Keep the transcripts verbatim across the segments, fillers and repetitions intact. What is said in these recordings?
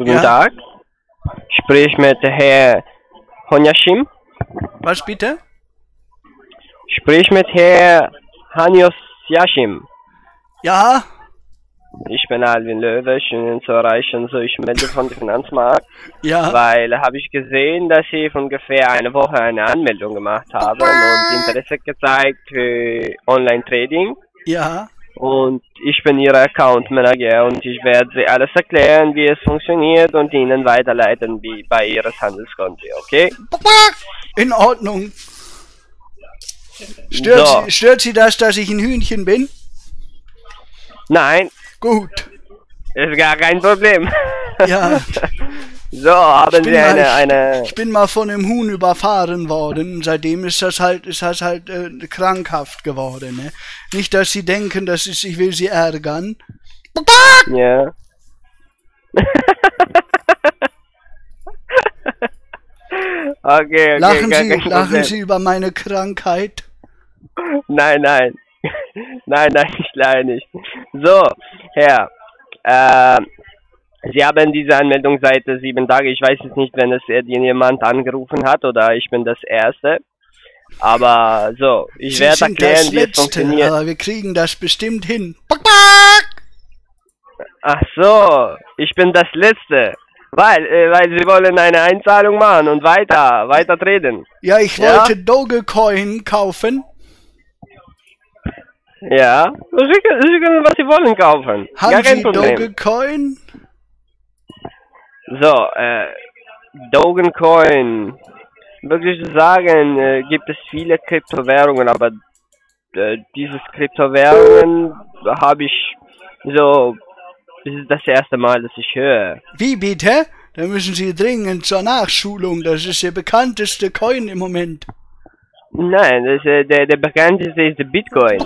Guten Ja. Tag. Sprich mit Herr Honyashim. Was bitte? Sprich mit Herr Hanyos Yashim. Ja, Ich bin Alvin Löwe, schön Ihnen zu erreichen. So, ich melde von dem Finanzmarkt, ja. weil habe ich gesehen, dass Sie vor ungefähr eine Woche eine Anmeldung gemacht haben und Interesse gezeigt für Online-Trading. Ja. Und ich bin Ihr Account Manager und ich werde Sie alles erklären, wie es funktioniert und Ihnen weiterleiten wie bei Ihres Handelskonto, okay? In Ordnung. Stört, So. Sie, stört Sie das, dass ich ein Hühnchen bin? Nein, Gut. ist gar kein Problem. Ja. So, haben bin Sie mal- eine, eine... Ich bin mal von einem Huhn überfahren worden. Seitdem ist das halt, ist das halt äh, krankhaft geworden. Ne? Nicht, dass Sie denken, dass ich, ich will Sie ärgern. Ja. Okay, okay, Lachen gar Sie, kein lachen Problem. Sie über meine Krankheit? Nein, nein. Nein, nein, ich leider nicht. So, Herr, äh, Sie haben diese Anmeldung seit äh, sieben Tagen. Ich weiß jetzt nicht, wenn es äh, jemand angerufen hat oder ich bin das Erste. Aber so, ich Sie werde sind erklären, das wie es Letzte, funktioniert. aber wir kriegen das bestimmt hin. Ach so, ich bin das Letzte. Weil, äh, weil Sie wollen eine Einzahlung machen und weiter, weiter treten. Ja, ich Ja? wollte Dogecoin kaufen. Ja, Sie können, Sie können, was Sie wollen, kaufen. Gar Haben kein Sie Problem. Dogecoin? So, äh, Dogecoin. Wirklich zu sagen, äh, gibt es viele Kryptowährungen, aber äh, dieses Kryptowährungen habe ich so, das ist das erste Mal, dass ich höre. Wie bitte? Da müssen Sie dringend zur Nachschulung. Das ist der bekannteste Coin im Moment. Nein, das, äh, der, der bekannteste ist der Bitcoin.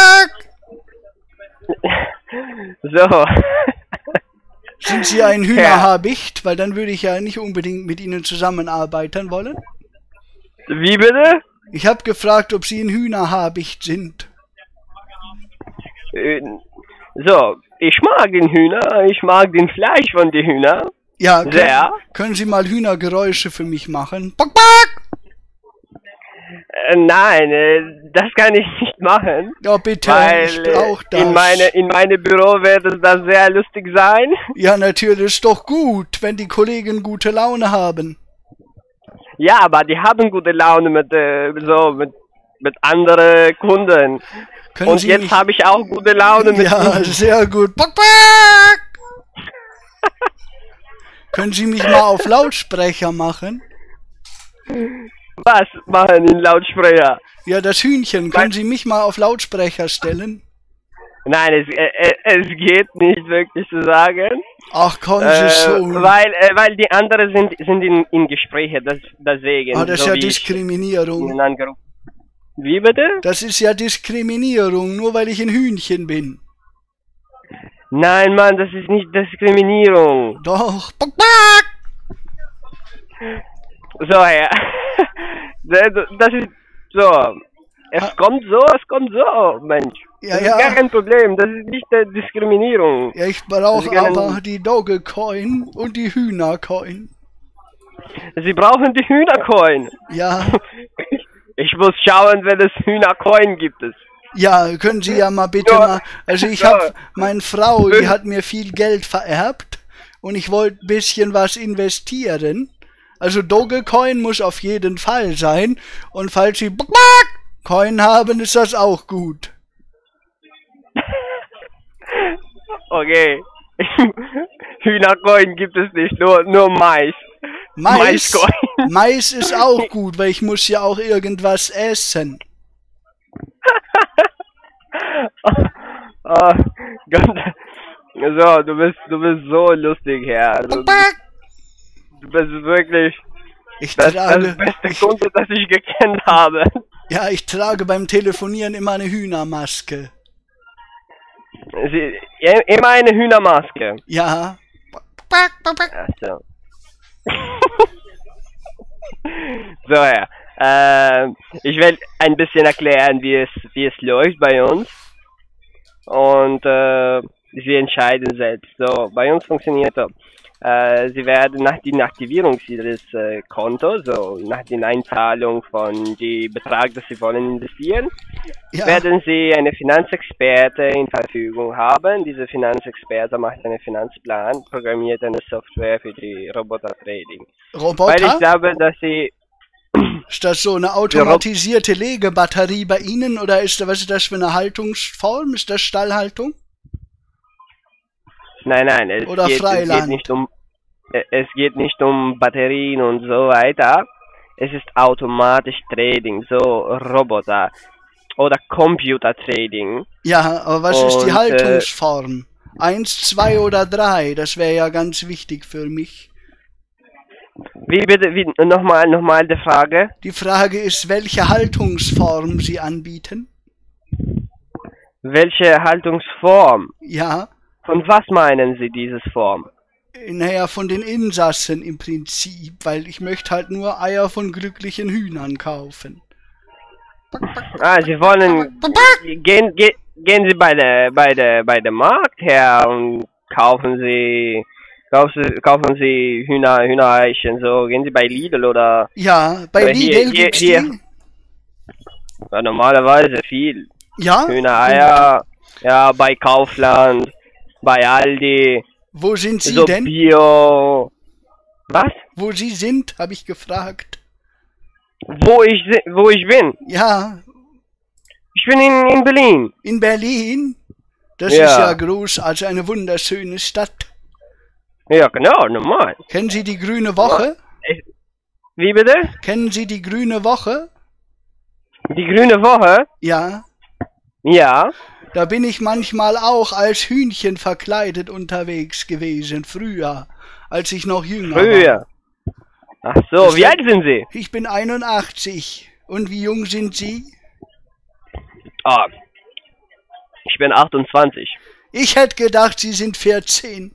So. Sind Sie ein Hühnerhabicht? Weil dann würde ich ja nicht unbedingt mit Ihnen zusammenarbeiten wollen. Wie bitte? Ich habe gefragt, ob Sie ein Hühnerhabicht sind. Äh, So, ich mag den Hühner, ich mag den Fleisch von den Hühnern. Ja, können, Sehr. können Sie mal Hühnergeräusche für mich machen? Äh, nein, äh, das kann ich nicht machen. Ja, bitte, Weil ich brauch äh, das. in meine in meine Büro wird es das sehr lustig sein. Ja, natürlich, ist doch gut, wenn die Kollegen gute Laune haben. Ja, aber die haben gute Laune mit äh, so mit mit anderen Kunden. Können Und Sie jetzt mich- habe ich auch gute Laune mit Ja, ihnen. sehr gut. Können Sie mich mal auf Lautsprecher machen? Was machen in Lautsprecher? Ja, das Hühnchen, können Sie mich mal auf Lautsprecher stellen? Nein, es, äh, äh, es geht nicht wirklich zu sagen. Ach, kommen Äh, Sie schon. weil äh, weil die anderen sind sind in, in Gespräche, das, deswegen. Ah, das ist so ja wie ich Diskriminierung. Ihnen angerufen. Wie bitte? Das ist ja Diskriminierung, nur weil ich ein Hühnchen bin. Nein, Mann, das ist nicht Diskriminierung. Doch. So, ja. Das ist so. Es Ha- kommt so, es kommt so, Mensch. Ja, das ja. ist gar kein Problem, das ist nicht äh, Diskriminierung. Ja, ich brauche Sie können- aber die Dogecoin und die Hühnercoin. Sie brauchen die Hühnercoin. Ja, Ich muss schauen, wenn es Hühnercoin gibt es. ja, können Sie ja mal bitte Ja. mal. Also ich Ja. habe, meine Frau, die hat mir viel Geld vererbt und ich wollte ein bisschen was investieren. Also Dogecoin muss auf jeden Fall sein und falls Sie Coin haben, ist das auch gut. Okay. Hühnercoin gibt es nicht, nur, nur Mais. Mais, Maiscoin. Mais ist auch gut, weil ich muss ja auch irgendwas essen. Oh, Gott. So, du bist, du bist so lustig, Herr. Du, du bist wirklich Ich das, trage, das beste Kunde, das ich gekannt habe. ja, ich trage beim Telefonieren immer eine Hühnermaske. Sie, immer eine Hühnermaske. Ja. Ach so. So, ja. Äh, ich will ein bisschen erklären, wie es, wie es läuft bei uns. Und äh, Sie entscheiden selbst. So, bei uns funktioniert so. Äh, Sie werden nach der Aktivierung Ihres äh, Kontos, so nach der Einzahlung von dem Betrag, das Sie wollen investieren, Ja. werden Sie eine Finanzexperte in Verfügung haben. Diese Finanzexperte macht einen Finanzplan, programmiert eine Software für die Roboter-Trading. Weil ich Roboter? glaube, dass Sie... Ist das so eine automatisierte Legebatterie bei Ihnen oder ist da, was ist das für eine Haltungsform? Ist das Stallhaltung? Nein, nein, es, Oder geht, es Freiland? geht nicht um äh, es geht nicht um Batterien und so weiter. Es ist automatisch Trading, so Roboter oder Computer Trading. Ja, aber was ist die Und, äh, Haltungsform? Eins, zwei oder drei? Das wäre ja ganz wichtig für mich. Wie bitte, wie, nochmal, nochmal die Frage. Die Frage ist, welche Haltungsform Sie anbieten? Welche Haltungsform? Ja, Von was meinen Sie dieses Form? naja, von den Insassen im Prinzip, weil ich möchte halt nur Eier von glücklichen Hühnern kaufen. Ah, Sie wollen gehen, gehen, gehen Sie bei der bei der bei der Markt her und kaufen Sie kaufen Sie, kaufen Sie Hühner Hühnereichen, so gehen Sie bei Lidl oder Ja, bei Oder hier- Lidl hier- gibt's hier. die? ja, normalerweise viel Ja? Hühnereier, ja, bei Kaufland, bei Aldi, Wo sind Sie so denn? Bio. Was? Wo Sie sind, habe ich gefragt. Wo ich si- wo ich bin? Ja, Ich bin in, in Berlin. in Berlin. Das Ja. ist ja groß, also eine wunderschöne Stadt. Ja, genau, normal. Kennen Sie die Grüne Woche? Ich, wie bitte? Kennen Sie die Grüne Woche? Die Grüne Woche? Ja, Ja. da bin ich manchmal auch als Hühnchen verkleidet unterwegs gewesen, früher, als ich noch jünger war. Früher. Ach so, Das wie wird- alt sind Sie? Ich bin einundachtzig. Und wie jung sind Sie? Ah, ich bin achtundzwanzig. Ich hätte gedacht, Sie sind vierzehn.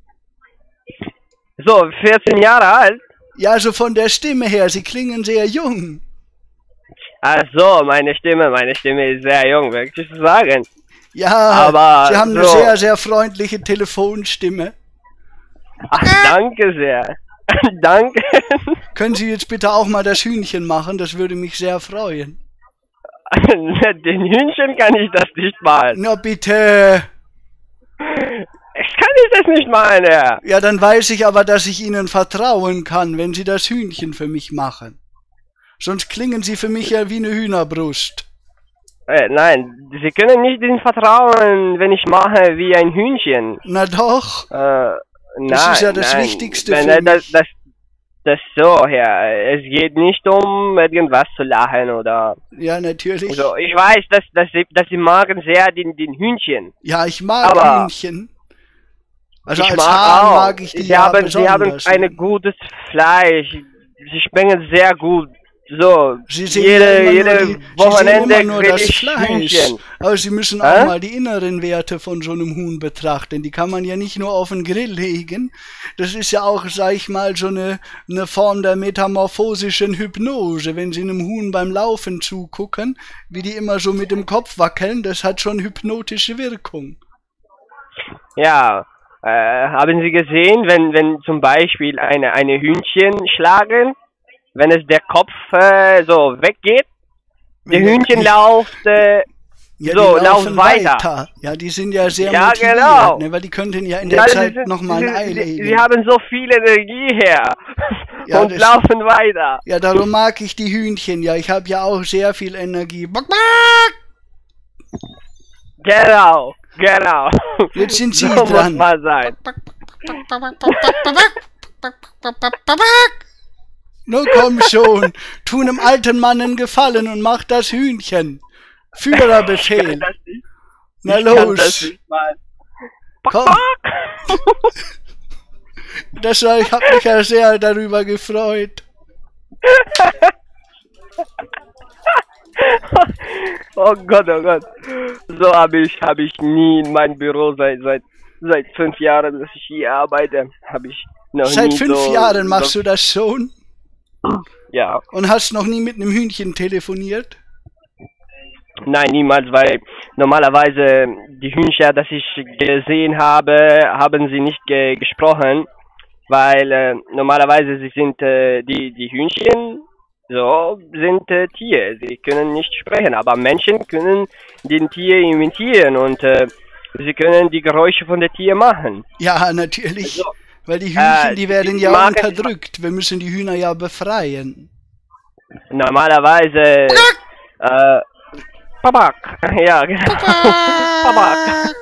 So, vierzehn Jahre alt? Ja, so von der Stimme her, Sie klingen sehr jung. Ach so, meine Stimme, meine Stimme ist sehr jung, wirklich zu sagen. Ja, Aber Sie haben eine so- sehr, sehr freundliche Telefonstimme. Ach, danke sehr. Danke. Können Sie jetzt bitte auch mal das Hühnchen machen? Das würde mich sehr freuen. Den Hühnchen kann ich das nicht malen. Na bitte. Ich kann ich das nicht malen, Herr. Ja, dann weiß ich aber, dass ich Ihnen vertrauen kann, wenn Sie das Hühnchen für mich machen. Sonst klingen Sie für mich ja wie eine Hühnerbrust. Äh, nein, Sie können nicht den vertrauen, wenn ich mache wie ein Hühnchen. Na doch. Äh, nein, Das ist ja das nein. Wichtigste nein, für nein, das, mich. das, das so, Herr. Es geht nicht um irgendwas zu lachen oder Ja, natürlich. so. Ich weiß, dass, dass, Sie, dass Sie magen sehr den, den Hühnchen. Ja, ich mag Aber- Hühnchen. Also ich als mag Hahn auch. mag ich die Sie ja haben, Sie haben besonders. ein gutes Fleisch. Sie schmecken sehr gut. So, Sie sehen jede, ja immer jede nur, die, Sie Wochenende sehen immer nur grill das ich Fleisch. Hühnchen. Aber Sie müssen Hä? auch mal die inneren Werte von so einem Huhn betrachten. Die kann man ja nicht nur auf den Grill legen. Das ist ja auch, sag ich mal, so eine, eine Form der metamorphosischen Hypnose. Wenn Sie einem Huhn beim Laufen zugucken, wie die immer so mit dem Kopf wackeln, das hat schon hypnotische Wirkung. Ja, äh, haben Sie gesehen, wenn, wenn zum Beispiel eine, eine Hühnchen schlagen, wenn es der Kopf äh, so weggeht, der Wenn der- Hühnchen lauft, äh, Ja, so, die laufen weiter. Ja, die sind ja sehr Ja, motiviert, genau. ne, weil die könnten ja in der ja, sie Zeit sind- nochmal ein sie, Ei sie, legen. sie haben so viel Energie her Ja, und das- laufen weiter. Ja, darum mag ich die Hühnchen. Ja, ich habe ja auch sehr viel Energie. Bock, bock. Genau, genau. Jetzt sind Sie so dran. muss mal sein. Nun komm schon, tu einem alten Mann einen Gefallen und mach das Hühnchen. Ich kann Führerbefehl. das nicht. Na Ich kann das los, nicht mal. komm. Das war, ich hab mich ja sehr darüber gefreut. Oh Gott, oh Gott. So habe ich, habe ich nie in meinem Büro seit, seit, seit fünf Jahren, dass ich hier arbeite, habe ich noch Seit nie fünf so, Jahren machst so, du das schon Ja, und hast noch nie mit einem Hühnchen telefoniert? nein, niemals, weil normalerweise die Hühnchen, das ich gesehen habe, haben sie nicht ge gesprochen. weil äh, normalerweise sie sind äh, die die Hühnchen so sind äh, Tiere, sie können nicht sprechen, aber Menschen können den Tier imitieren und äh, sie können die Geräusche von der Tier machen. Ja, natürlich. So, Weil die Hühnchen, äh, die werden die ja machen- unterdrückt. Wir müssen die Hühner ja befreien. Normalerweise äh, Babak, ja genau. Babak.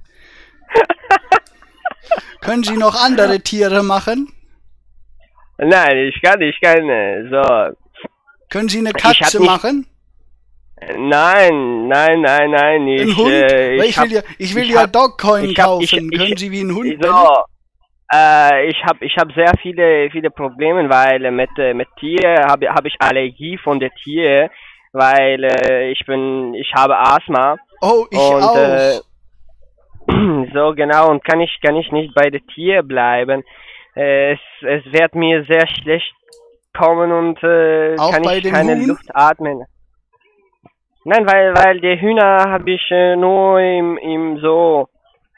Können Sie noch andere Tiere machen? Nein, ich kann, ich kann äh, so. Können Sie eine Ich hab Katze nicht- machen? Nein, nein, nein, nein, ich, Ein Hund? äh, Weil ich, ich, hab, will ja, ich will ich ja hab- Dogcoin ich hab- kaufen. ich- ich- Können Sie wie ein Hund? so, äh, ich habe ich hab sehr viele viele Probleme, weil äh, mit äh, mit Tier habe hab ich Allergie von der Tier, weil äh, ich bin ich habe Asthma Oh, ich und auch. äh, so genau und kann ich kann ich nicht bei der Tier bleiben. Äh, es es wird mir sehr schlecht kommen und äh, Auch kann bei ich dem keine Huhn? Luft atmen. Nein, weil weil der Hühner habe ich äh, nur im im so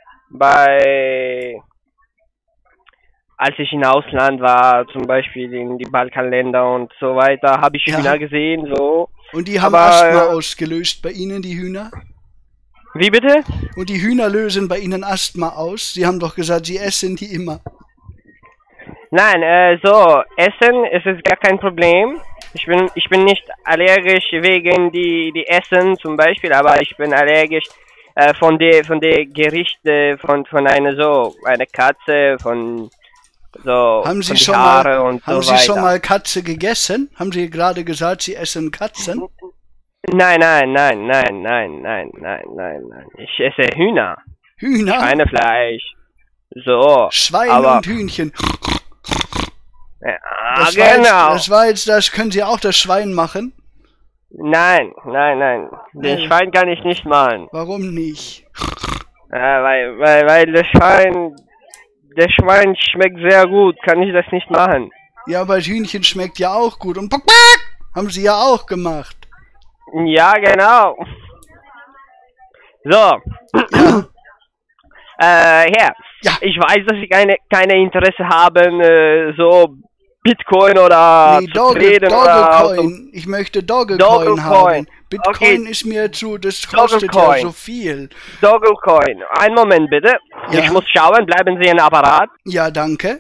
bei als ich im Ausland war, zum Beispiel in die Balkanländer und so weiter, habe ich Ja. Hühner gesehen, so. Und die haben aber, Asthma äh, ausgelöst bei Ihnen, die Hühner? Wie bitte? Und die Hühner lösen bei Ihnen Asthma aus? Sie haben doch gesagt, Sie essen die immer. Nein, äh, so, Essen ist es gar kein Problem. Ich bin, ich bin nicht allergisch wegen die, die Essen zum Beispiel, aber ich bin allergisch äh, von der, von der Gerichte, von, von einer so, eine Katze, von so, Haben Sie von die schon Haare mal, und haben so Sie weiter. schon mal Katze gegessen? Haben Sie gerade gesagt, Sie essen Katzen? Nein, nein, nein, nein, nein, nein, nein, nein, nein. Ich esse Hühner, Hühner? Schweinefleisch. So, Schwein aber, und Hühnchen. ja, Das war, jetzt, genau. das war jetzt das. Können Sie auch das Schwein machen? Nein, nein, nein. Den Nein. Schwein kann ich nicht machen. Warum nicht? Äh, weil, weil, weil der Schwein, der Schwein schmeckt sehr gut. Kann ich das nicht machen? Ja, aber das Hühnchen schmeckt ja auch gut. Und Bock, bock, haben Sie ja auch gemacht. Ja, genau. So. äh, Herr. Ja. Ich weiß, dass Sie keine, keine Interesse haben, äh, so Bitcoin oder Nee, zu Dogge, traden oder so. Dogecoin. Ich möchte Dogecoin Dogecoin. haben. Bitcoin Okay. ist mir zu, das kostet ja Dogecoin. so viel. Dogecoin. Einen Moment bitte. Ja. Ich muss schauen. Bleiben Sie im Apparat. Ja, danke.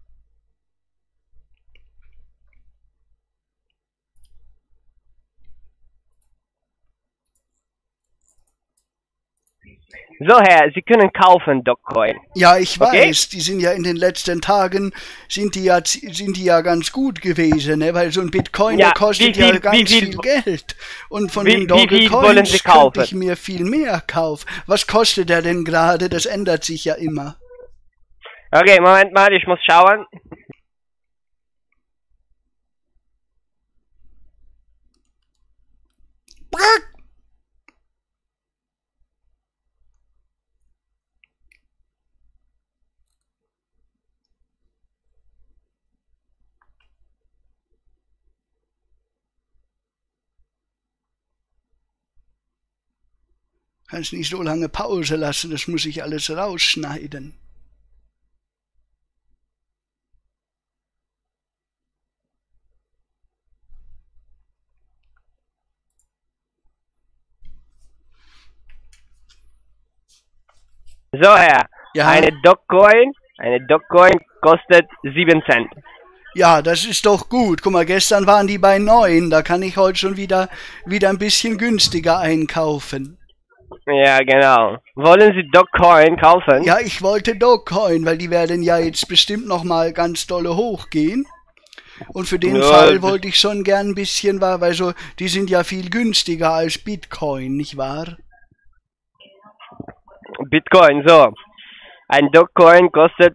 So, Herr, Sie können kaufen Dogecoin. Ja, ich Okay. weiß, die sind ja in den letzten Tagen, sind die ja, sind die ja ganz gut gewesen, ne? Weil so ein Bitcoin, Ja, der kostet wie viel- ja ganz wie viel- viel Geld. Und von wie- den wie viel wollen Dogecoins Sie könnte kaufen? ich mir viel mehr kaufen. Was kostet der denn gerade? Das ändert sich ja immer. Okay, Moment mal, ich muss schauen. Kannst nicht so lange Pause lassen, das muss ich alles rausschneiden. So, Herr, Ja. eine Dogecoin, eine Dogecoin kostet sieben Cent. Ja, das ist doch gut. Guck mal, gestern waren die bei neun, da kann ich heute schon wieder, wieder ein bisschen günstiger einkaufen. Ja, genau. Wollen Sie Dogecoin kaufen? Ja, ich wollte Dogecoin, weil die werden ja jetzt bestimmt noch mal ganz dolle hochgehen. Und für den Ja, Fall das- wollte ich schon gern ein bisschen, weil, weil so, die sind ja viel günstiger als Bitcoin, nicht wahr? Bitcoin, so. Ein Dogecoin kostet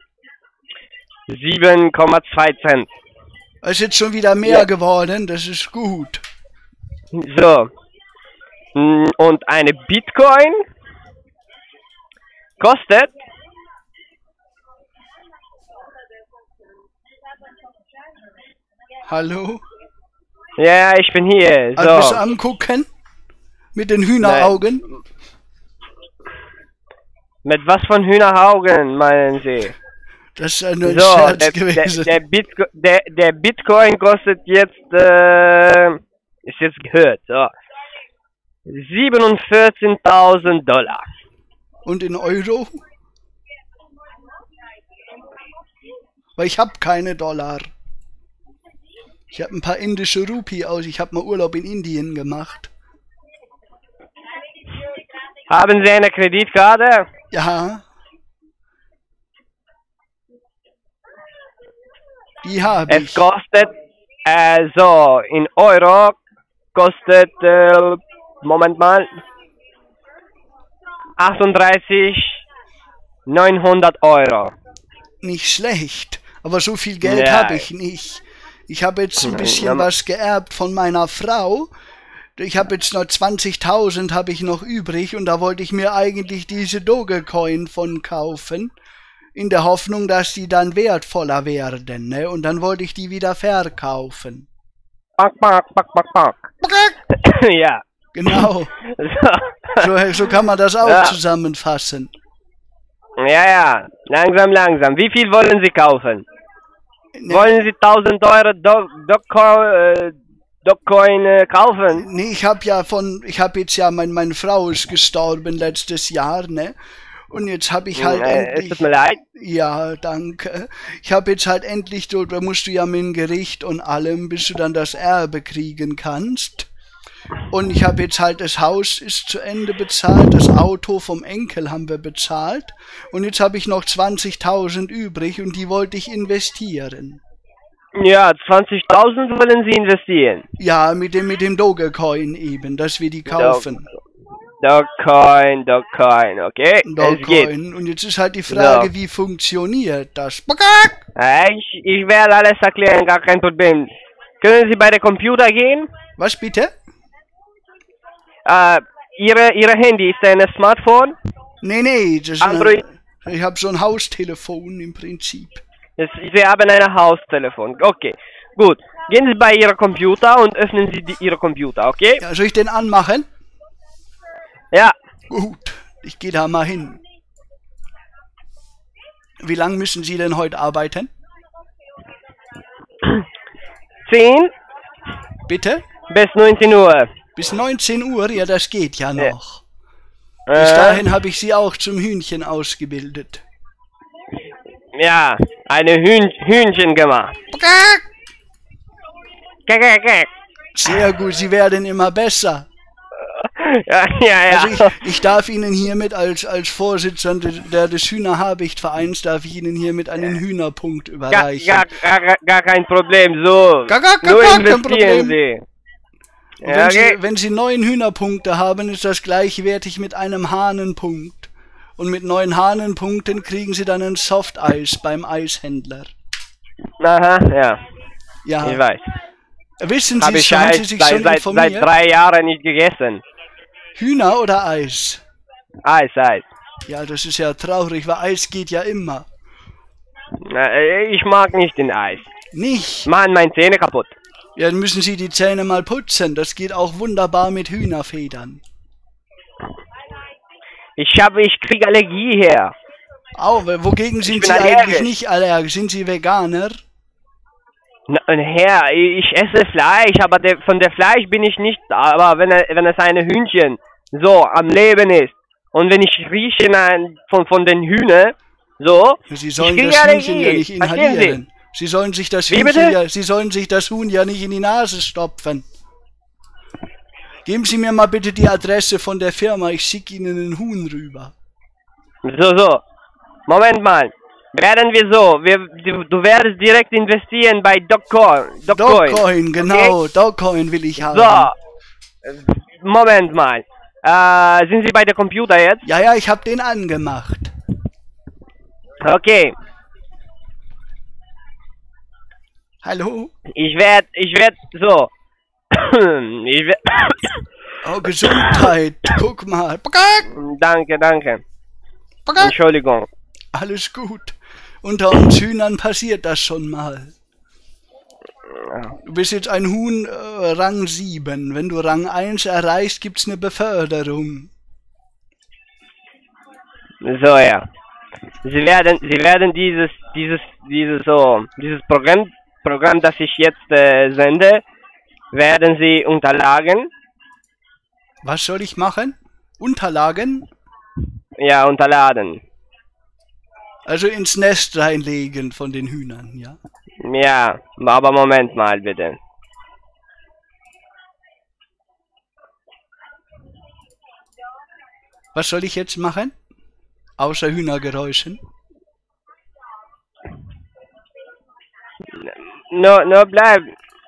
sieben Komma zwei Cent. Es ist jetzt schon wieder mehr Ja. geworden, das ist gut. So. Mm, Und eine Bitcoin kostet Hallo? ja, ich bin hier. Also bist du So. am Gucken? Mit den Hühneraugen? Mit was von Hühneraugen meinen Sie? Das ist nur ein So, Scherz der, gewesen. der, der, Bitco der, der Bitcoin kostet jetzt, äh, ist jetzt gehört, so, siebenundvierzigtausend Dollar. Und in Euro? Weil ich habe keine Dollar. Ich habe ein paar indische Rupie aus. Ich habe mal Urlaub in Indien gemacht. Haben Sie eine Kreditkarte? Ja. Die habe ich. Es kostet, äh, so, in Euro kostet, äh, Moment mal, achtunddreißigtausendneunhundert Euro. Nicht schlecht. Aber so viel Geld Ja. habe ich nicht. Ich habe jetzt ein bisschen was geerbt von meiner Frau. Ich habe jetzt noch zwanzigtausend habe ich noch übrig und da wollte ich mir eigentlich diese Dogecoin von kaufen. In der Hoffnung, dass die dann wertvoller werden, ne? Und dann wollte ich die wieder verkaufen. Pack, pack, pack, pack, pack. Ja. Genau. So. So, so kann man das auch Ja. zusammenfassen. Ja, ja. Langsam, langsam. Wie viel wollen Sie kaufen? Ne, Wollen Sie tausend Euro Do Dogecoin äh, Dogecoin, äh, kaufen? nee, ich habe ja von, ich habe jetzt ja, mein, meine Frau ist gestorben letztes Jahr, ne? Und jetzt habe ich halt Äh, es endlich... tut mir leid. Ja, danke. Ich habe jetzt halt endlich, da da musst du ja mit dem Gericht und allem, bis du dann das Erbe kriegen kannst. Und ich habe jetzt halt, das Haus ist zu Ende bezahlt, das Auto vom Enkel haben wir bezahlt. Und jetzt habe ich noch zwanzigtausend übrig und die wollte ich investieren. Ja, zwanzigtausend wollen Sie investieren. Ja, mit dem, mit dem Dogecoin eben, dass wir die kaufen. Dogecoin, Dogecoin, okay? Es geht. Dogecoin. Und jetzt ist halt die Frage, So. wie funktioniert das? Äh, ich, ich werde alles erklären, gar kein Problem. Können Sie bei der Computer gehen? Was bitte? Äh, Ihre, Ihre Handy ist ein Smartphone? Nee, nee, das ist Android? Eine, ich habe so ein Haustelefon im Prinzip. Das, Sie haben ein Haustelefon. Okay, gut. Gehen Sie bei Ihrem Computer und öffnen Sie die, Ihre Computer, okay? Ja, soll ich den anmachen? Ja. Gut, ich gehe da mal hin. Wie lange müssen Sie denn heute arbeiten? zehn Bitte? bis neunzehn Uhr. Bis neunzehn Uhr? Ja, das geht ja Ja. noch. Bis Äh, dahin habe ich Sie auch zum Hühnchen ausgebildet. Ja, eine Hühn Hühnchen gemacht. Sehr gut, Sie werden immer besser. Ja, ja, ja. Also ich, ich darf Ihnen hiermit als, als Vorsitzender der, des Hühnerhabichtvereins darf ich Ihnen hiermit einen Hühnerpunkt gar, überreichen. gar, gar, gar kein Problem, so. Gar, gar, gar, Nur gar kein investieren Problem. Sie. Und Ja, wenn, okay. Sie, wenn Sie neun Hühnerpunkte haben, ist das gleichwertig mit einem Hahnenpunkt. Und mit neun Hahnenpunkten kriegen Sie dann ein Softeis beim Eishändler. Aha, ja, Ja, ich weiß. wissen Habe Sie ich schon, haben Sie Eis sich seit, schon seit, informiert? seit drei Jahren nicht gegessen. Hühner oder Eis? Eis, Eis. Ja, das ist ja traurig, weil Eis geht ja immer. Na, äh, Ich mag nicht den Eis. Nicht? Machen meine Zähne kaputt. Ja, dann müssen Sie die Zähne mal putzen. Das geht auch wunderbar mit Hühnerfedern. Ich habe, ich krieg Allergie her. Au, wogegen sind bin Sie allergisch. eigentlich nicht allergisch? Sind Sie Veganer? Na, Herr, ich esse Fleisch, aber der, von der Fleisch bin ich nicht, aber wenn, er, wenn es eine Hühnchen so am Leben ist und wenn ich rieche nein, von, von den Hühnern, so, Sie sollen ich kriege das Hühnchen ja Allergie. nicht Verstehen inhalieren. Sie sollen sich das Wie Hühnchen bitte? ja, Sie sollen sich das Huhn ja nicht in die Nase stopfen. Geben Sie mir mal bitte die Adresse von der Firma, ich schicke Ihnen ein Huhn rüber. So, so. Moment mal. Werden wir so. Wir, du, du werdest direkt investieren bei Dogecoin. Dogecoin. Dogecoin, genau, Dogecoin will ich haben. So. Moment mal. Äh, sind Sie bei der Computer jetzt? Ja, ja, ich habe den angemacht. Okay. Hallo? Ich werde, ich werde, so. Ich werd, Oh, Gesundheit, guck mal. danke, danke. Entschuldigung. Alles gut. Unter uns Hühnern passiert das schon mal. Du bist jetzt ein Huhn äh, Rang sieben. Wenn du Rang eins erreichst, gibt's eine Beförderung. So, ja. Sie werden, Sie werden dieses, dieses, dieses so, dieses Programm, Programm, das ich jetzt äh, sende, werden Sie unterlagen. Was soll ich machen? Unterlagen? Ja, unterladen. Also ins Nest reinlegen von den Hühnern, ja? Ja, aber Moment mal bitte. Was soll ich jetzt machen? Außer Hühnergeräuschen? Nur, nur bleib.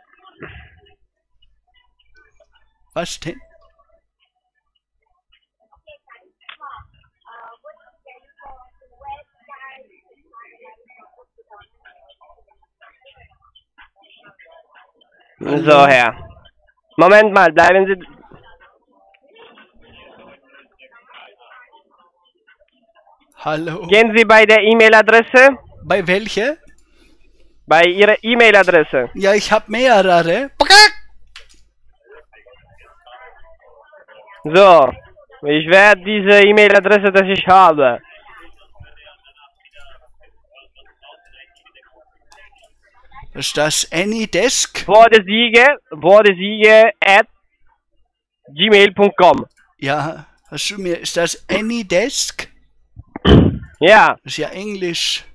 Was denn? So, Herr. Moment mal, bleiben Sie. Hallo? Gehen Sie bei der E-Mail-Adresse? Bei welcher? Bei Ihrer E-Mail-Adresse. Ja, ich habe mehrere. So, ich werde diese E-Mail-Adresse, das ich habe. Was ist das? Anydesk? Wodesiege, Wodesiege at gmail punkt com. Ja, hast du mir, ist das Anydesk? Ja. Das ist ja Englisch.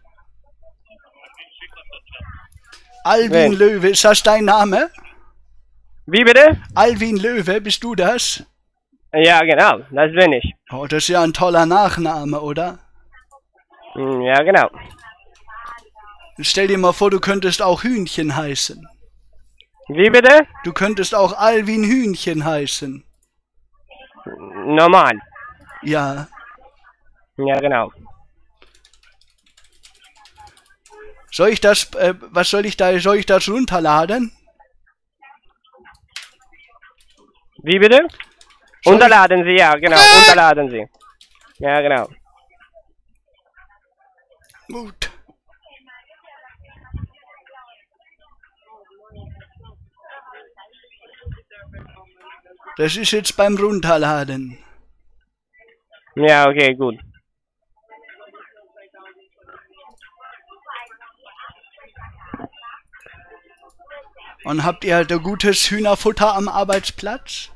Alvin Wen? Löwe, ist das dein Name? Wie bitte? Alvin Löwe, bist du das? Ja, genau, das bin ich. Oh, das ist ja ein toller Nachname, oder? Hm, ja, genau. Stell dir mal vor, du könntest auch Hühnchen heißen. Wie bitte? Du könntest auch Alvin Hühnchen heißen. Normal. Ja. Ja, genau. Soll ich das, äh, was soll ich da, soll ich das runterladen? Wie bitte? Soll Unterladen Sie, ja, genau, unterladen Sie. Ja, genau. Gut. Das ist jetzt beim Runterladen. Ja, okay, gut. Und habt ihr halt ein gutes Hühnerfutter am Arbeitsplatz?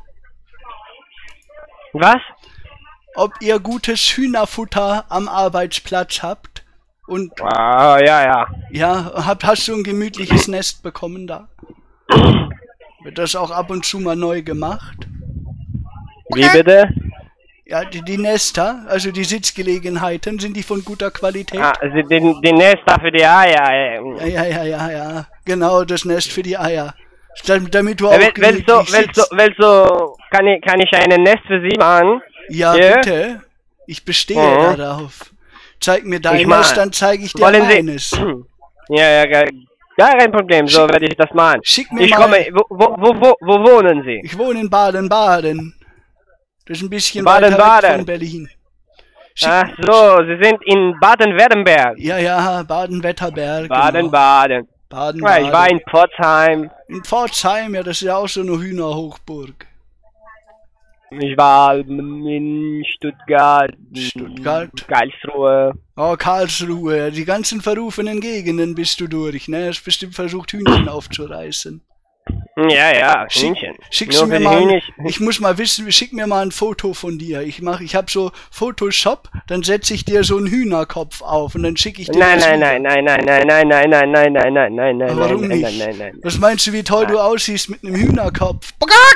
Was? Ob ihr gutes Hühnerfutter am Arbeitsplatz habt? Und Ah, ja, ja. ja, habt, hast du ein gemütliches Nest bekommen da? Wird das auch ab und zu mal neu gemacht? Wie bitte? Ja, die, die Nester, also die Sitzgelegenheiten, sind die von guter Qualität? Ah, Sie, den, den Nester für die Eier. äh, Ja, ja, ja, ja, ja. Genau, das Nest für die Eier. Damit, damit du auch Äh, Willst gemütlich du, willst du, sitzt. willst du, kann ich, kann ich ein Nest für Sie machen? Ja, Ja? bitte. Ich bestehe Mhm. darauf. Zeig mir Ich deines, mach- dann zeige ich dir Wollen Sie? meines. Ja, ja, gar, gar kein Problem, so werde ich das machen. Schick mir Ich mal- komme, wo, wo, wo, wo, wo wohnen Sie? Ich wohne in Baden-Baden. Das ist ein bisschen Baden-Baden. weiter weg von Berlin. Schick, Ach so, Sie sind in Baden-Württemberg. Ja, ja, Baden-Wetterberg. Genau. Baden-Baden. Baden, Ja, ich war in Pforzheim. in Pforzheim, ja, das ist ja auch so eine Hühnerhochburg. Ich war in Stuttgart, Stuttgart. Karlsruhe. Oh, Karlsruhe, die ganzen verrufenen Gegenden bist du durch, ne? Hast bestimmt versucht, Hühnchen aufzureißen. Ja, ja, Schick, Hühnchen. schickst Nur du mir für die mal, ein, Hühnchen. ich muss mal wissen, schick mir mal ein Foto von dir. Ich mach, ich hab so Photoshop, dann setze ich dir so einen Hühnerkopf auf und dann schicke ich dir Nein, das nein, wieder. nein, nein, nein, nein, nein, nein, nein, nein, nein, nein, nein, Warum nein, nein, nicht? nein, nein, nein. Was meinst du, wie toll du aussiehst mit einem Hühnerkopf?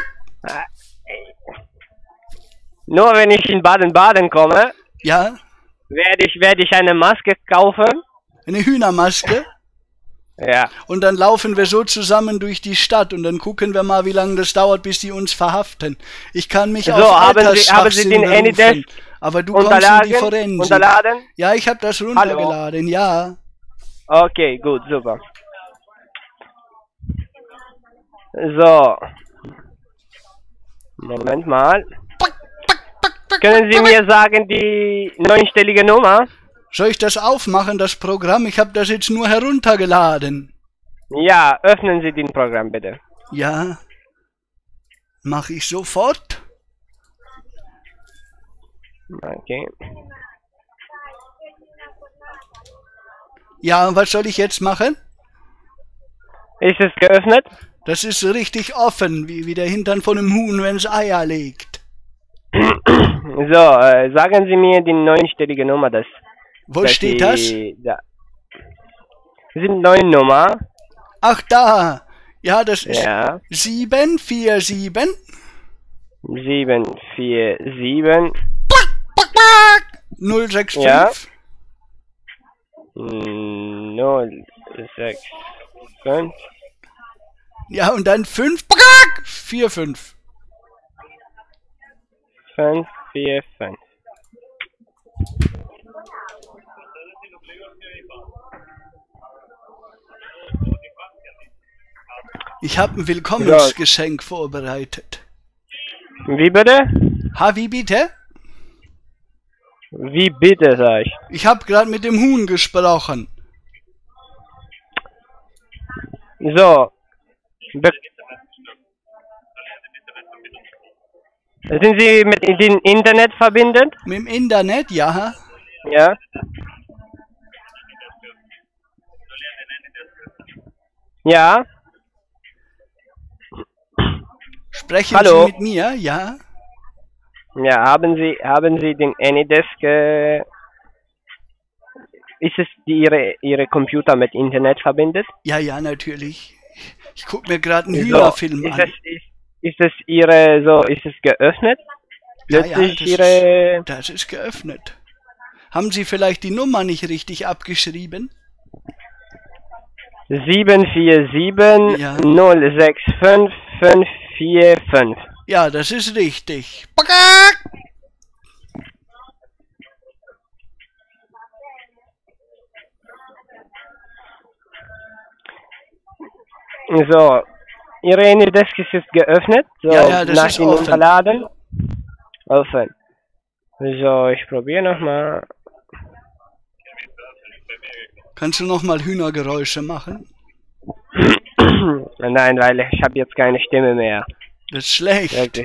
Nur wenn ich in Baden-Baden komme, Ja, werde ich, werde ich eine Maske kaufen. eine Hühnermaske. Ja. Und dann laufen wir so zusammen durch die Stadt und dann gucken wir mal, wie lange das dauert, bis die uns verhaften. Ich kann mich So, auf haben Sie- Altersschwachsinn haben Sie den berufen, Anydesk aber du kommst in die Unterlagen? Forensik. Unterladen? Ja, ich habe das runtergeladen, ja. Okay, gut, super. So. Moment mal. Können Sie mir sagen, die neunstellige Nummer? Soll ich das aufmachen, das Programm? Ich habe das jetzt nur heruntergeladen. Ja, öffnen Sie den Programm bitte. Ja, mache ich sofort. Okay. Ja, und was soll ich jetzt machen? Ist es geöffnet? Das ist richtig offen, wie, wie der Hintern von einem Huhn, wenn es Eier legt. So, äh, sagen Sie mir die neunstellige Nummer, das... Wo das steht die, das? Da. Das sind neun Nummer. Ach, da. Ja, das ist Ja. sieben vier sieben. sieben vier sieben. null sechs fünf. Ja. null sechs fünf. Ja, und dann fünf vier fünf. fünf vier fünf. Ich habe ein Willkommensgeschenk ja. vorbereitet. Wie bitte? Ha, wie bitte? Wie bitte, sag ich. Ich habe gerade mit dem Huhn gesprochen. So. Be Sind Sie mit dem Internet verbindet? Mit dem Internet, ja. Ja. Ja. Sprechen Hallo. Sie mit mir, ja? Ja, haben Sie haben Sie den AnyDesk? Äh, ist es die, Ihre Ihre Computer mit Internet verbindet? Ja, ja, natürlich. Ich gucke mir gerade einen so, Hühnerfilm ist an. Es, ist, ist es Ihre so? Ist es geöffnet? Ja, ja, das, ihre... ist, das ist geöffnet. Haben Sie vielleicht die Nummer nicht richtig abgeschrieben? sieben vier sieben ja. null sechs fünf fünf vier fünf. Ja, das ist richtig. So, Ihre AnyDesk ist jetzt geöffnet. So, ja, ja, das nach ist dem offen. Runterladen. Offen. So, ich probiere nochmal. Kannst du nochmal Hühnergeräusche machen? Nein, weil ich habe jetzt keine Stimme mehr. Das ist schlecht.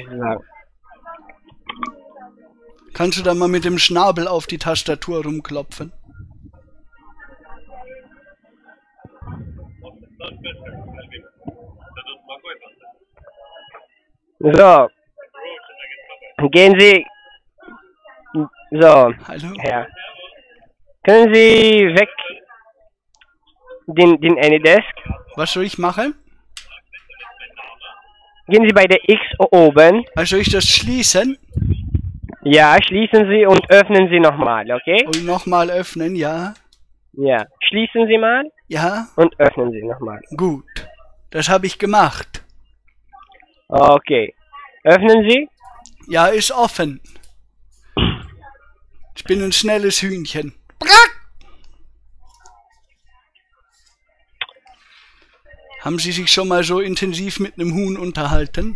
Kannst du da mal mit dem Schnabel auf die Tastatur rumklopfen? So. Gehen Sie. So. Hallo? Ja. Können Sie weg den, den AnyDesk? Was soll ich machen? Gehen Sie bei der X oben. Also soll ich das schließen? Ja, schließen Sie und öffnen Sie nochmal, okay? Und nochmal öffnen, ja. Ja, schließen Sie mal. Ja. Und öffnen Sie nochmal. Gut. Das habe ich gemacht. Okay. Öffnen Sie. Ja, ist offen. Ich bin ein schnelles Hühnchen. Haben Sie sich schon mal so intensiv mit einem Huhn unterhalten?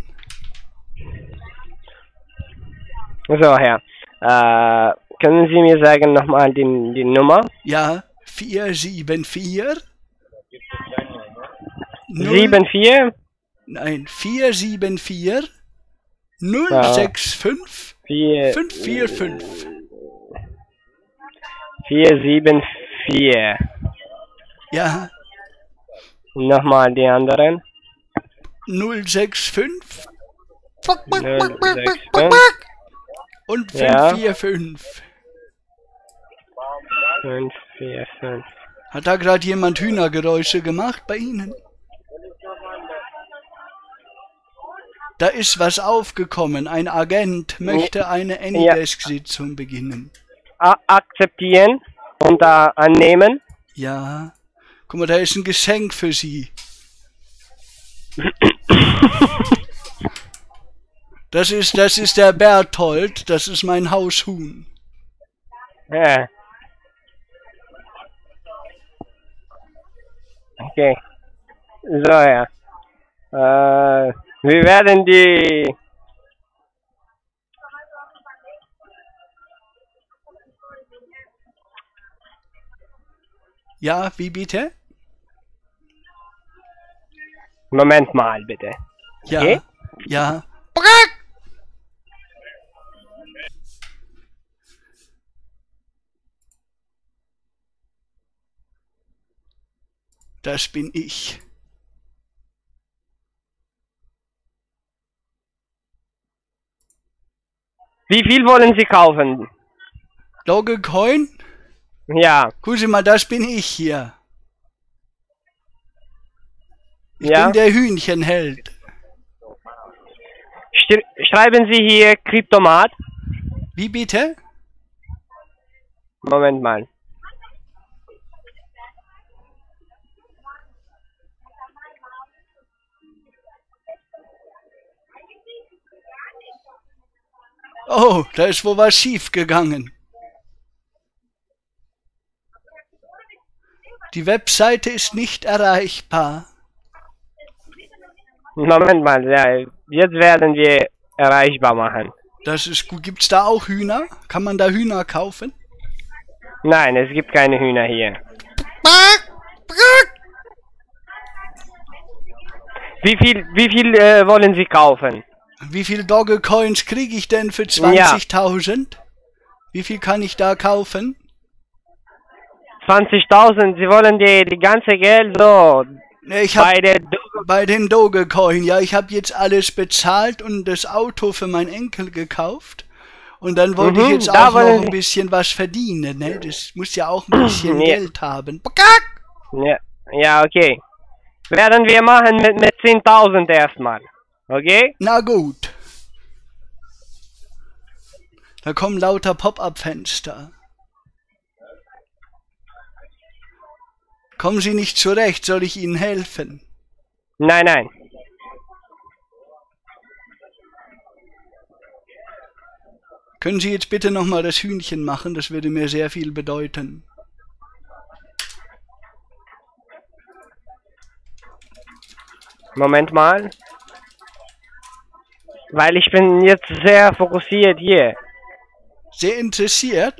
So, Herr. Äh, können Sie mir sagen nochmal die, die Nummer? Ja, vier sieben vier. sieben vier? Nein, vier sieben vier. null sechs fünf. fünf vier fünf. vier sieben vier. Ja. Nochmal die anderen. null sechs fünf. null sechs fünf. Und fünf vier fünf. fünf vier fünf. Hat da gerade jemand Hühnergeräusche gemacht bei Ihnen? Da ist was aufgekommen. Ein Agent möchte eine AnyDesk-Sitzung beginnen. A akzeptieren und da annehmen. Ja. Guck mal, da ist ein Geschenk für Sie. Das ist, das ist der Berthold. Das ist mein Haushuhn. Ja. Okay. So, ja. Äh, wir werden die... Ja, wie bitte? Moment mal, bitte. Ja, okay? Ja. das bin ich. Wie viel wollen Sie kaufen? Dogecoin? Ja. Gucken Sie mal, das bin ich hier. Ich Ja. bin der Hühnchenheld. Sch schreiben Sie hier Kryptomat. Wie bitte? Moment mal. Oh, da ist wohl was schief gegangen. Die Webseite ist nicht erreichbar. Moment mal, ja, jetzt werden wir erreichbar machen. Das ist gut. Gibt's da auch Hühner? Kann man da Hühner kaufen? Nein, es gibt keine Hühner hier. Wie viel, wie viel äh, wollen Sie kaufen? Wie viel Dogecoins kriege ich denn für zwanzigtausend? Wie viel kann ich da kaufen? zwanzigtausend, Sie wollen die, die ganze Geld so Ne, ich hab bei der Do- bei den Dogecoin, ja, ich habe jetzt alles bezahlt und das Auto für meinen Enkel gekauft. Und dann wollte Mhm, ich jetzt da auch noch wollen ein Sie- bisschen was verdienen, ne? Das muss ja auch ein bisschen Ja. Geld haben. Bakack! Ja, ja, okay. Werden wir machen mit, mit zehntausend erstmal. Okay? Na gut. Da kommen lauter Pop-up-Fenster. Kommen Sie nicht zurecht, soll ich Ihnen helfen? Nein, nein. Können Sie jetzt bitte nochmal das Hühnchen machen? Das würde mir sehr viel bedeuten. Moment mal. Weil ich bin jetzt sehr fokussiert hier. Sehr interessiert?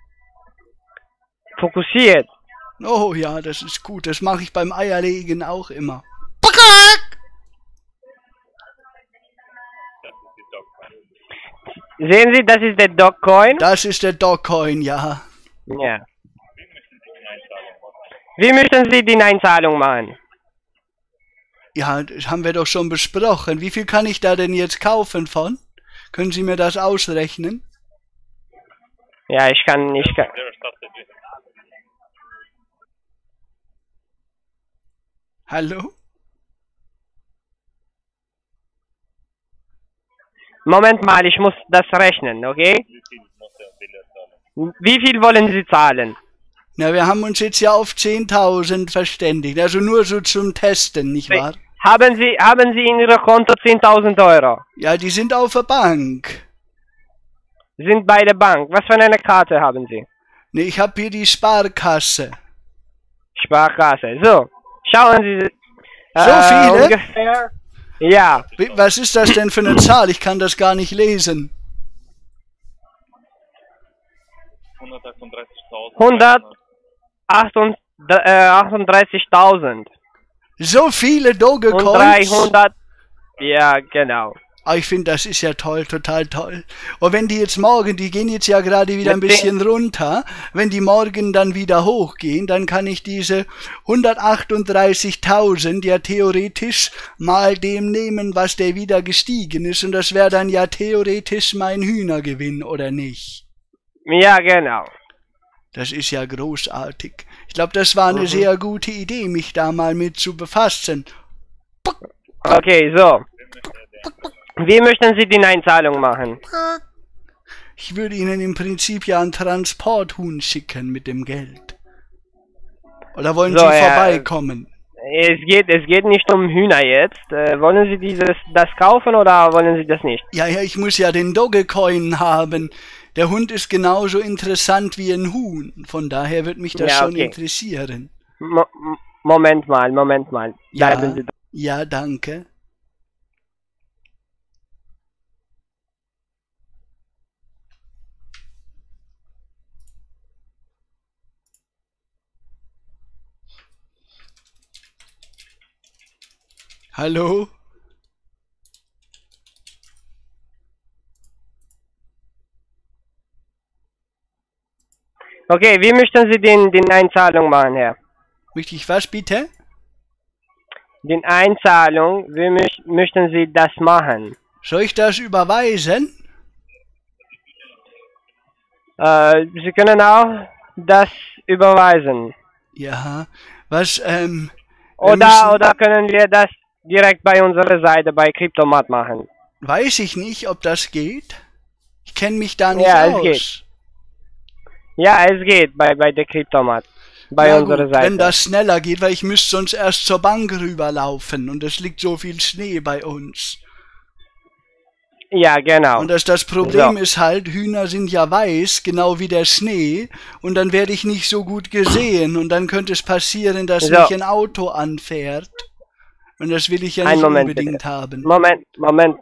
Fokussiert. Oh ja, das ist gut. Das mache ich beim Eierlegen auch immer. Sehen Sie, das ist der Dogcoin. Das ist der Dogcoin, ja. Ja. Wie möchten Sie die Einzahlung machen? Ja, das haben wir doch schon besprochen. Wie viel kann ich da denn jetzt kaufen von? Können Sie mir das ausrechnen? Ja, ich kann, ich kann. Hallo? Moment mal, ich muss das rechnen, okay? Wie viel wollen Sie zahlen? Na, wir haben uns jetzt ja auf zehntausend verständigt. Also nur so zum Testen, nicht wahr? Haben Sie, haben Sie in Ihrem Konto zehntausend Euro? Ja, die sind auf der Bank. Sind bei der Bank. Was für eine Karte haben Sie? Ne, ich habe hier die Sparkasse. Sparkasse. So, schauen Sie. So äh, viele? Ungefähr. Ja. Wie- Was ist das denn für eine Zahl? Ich kann das gar nicht lesen. hundertachtunddreißigtausend. So viele Und Dogecoins? dreihundert. Ja, genau. Ah, ich finde, das ist ja toll, total toll. Und wenn die jetzt morgen, die gehen jetzt ja gerade wieder ein Mit bisschen runter, wenn die morgen dann wieder hochgehen, dann kann ich diese hundertachtunddreißigtausend ja theoretisch mal dem nehmen, was der wieder gestiegen ist. Und das wäre dann ja theoretisch mein Hühnergewinn, oder nicht? Ja, genau. Das ist ja großartig. Ich glaube, das war eine Mhm. sehr gute Idee, mich da mal mit zu befassen. Okay, so. Wie möchten Sie die Einzahlung machen? Ich würde Ihnen im Prinzip ja ein Transporthuhn schicken mit dem Geld. Oder wollen So, Sie ja, vorbeikommen? Es geht, es geht nicht um Hühner jetzt. Äh, wollen Sie dieses, das kaufen oder wollen Sie das nicht? Ja, ja, ich muss ja den Dogecoin haben. Der Hund ist genauso interessant wie ein Huhn. Von daher wird mich das Ja, schon okay. interessieren. Mo Moment mal, Moment mal. Bleiben Ja, Sie da. ja, danke. Hallo? Okay, wie möchten Sie den, den Einzahlung machen, Herr? Möchte ich was bitte? die Einzahlung, wie möch möchten Sie das machen? Soll ich das überweisen? Äh, Sie können auch das überweisen. Ja, was, ähm... wir Oder, müssen- oder können wir das direkt bei unserer Seite bei Cryptomat machen? Weiß ich nicht, ob das geht. Ich kenne mich da nicht Ja, es aus. geht. Ja, es geht bei, bei der Cryptomat. Bei Ja, unserer gut, Seite. wenn das schneller geht, weil ich müsste sonst erst zur Bank rüberlaufen und es liegt so viel Schnee bei uns. Ja, genau. Und das, das Problem So. ist halt, Hühner sind ja weiß, genau wie der Schnee, und dann werde ich nicht so gut gesehen und dann könnte es passieren, dass So. mich ein Auto anfährt. Und das will ich ja Einen nicht Moment, unbedingt bitte. haben. Moment, Moment.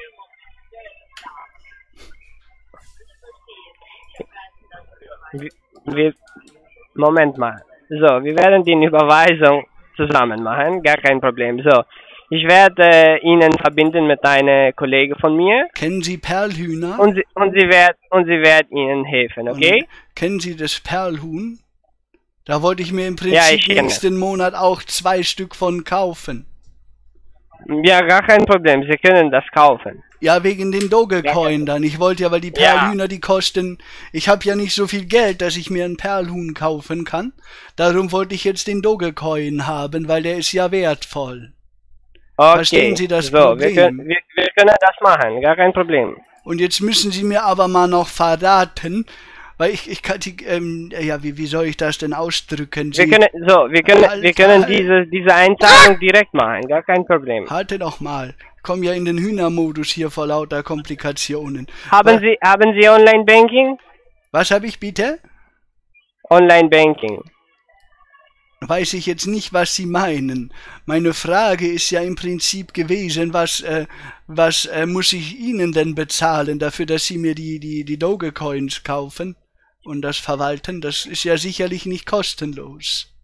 Wir, wir, Moment mal. So, wir werden die Überweisung zusammen machen, gar kein Problem. So, ich werde äh, Ihnen verbinden mit einer Kollege von mir Kennen Sie Perlhühner? und sie, und sie wird und sie wird Ihnen helfen, okay? Und kennen Sie das Perlhuhn? Da wollte ich mir im Ja, Prinzip ich kenne. nächsten Monat auch zwei Stück von kaufen. Ja, gar kein Problem. Sie können das kaufen. Ja, wegen den Dogecoin dann. Ich wollte ja, weil die Ja. Perlhühner, die kosten... Ich habe ja nicht so viel Geld, dass ich mir ein Perlhuhn kaufen kann. Darum wollte ich jetzt den Dogecoin haben, weil der ist ja wertvoll. Okay. Verstehen Sie das so, Problem? Wir können, wir, wir können das machen, gar kein Problem. Und jetzt müssen Sie mir aber mal noch verraten, weil ich, ich kann die, ähm, ja, wie, wie soll ich das denn ausdrücken? Wir Sie, können, so, wir können, wir Alter. können diese, diese Einzahlung direkt machen, gar kein Problem. Halte doch mal. Ich komme ja in den Hühnermodus hier vor lauter Komplikationen. Haben Wa- Sie, haben Sie Online-Banking? Was habe ich bitte? Online-Banking. Weiß ich jetzt nicht, was Sie meinen. Meine Frage ist ja im Prinzip gewesen, was, äh, was äh, muss ich Ihnen denn bezahlen dafür, dass Sie mir die, die, die Dogecoins kaufen und das verwalten? Das ist ja sicherlich nicht kostenlos.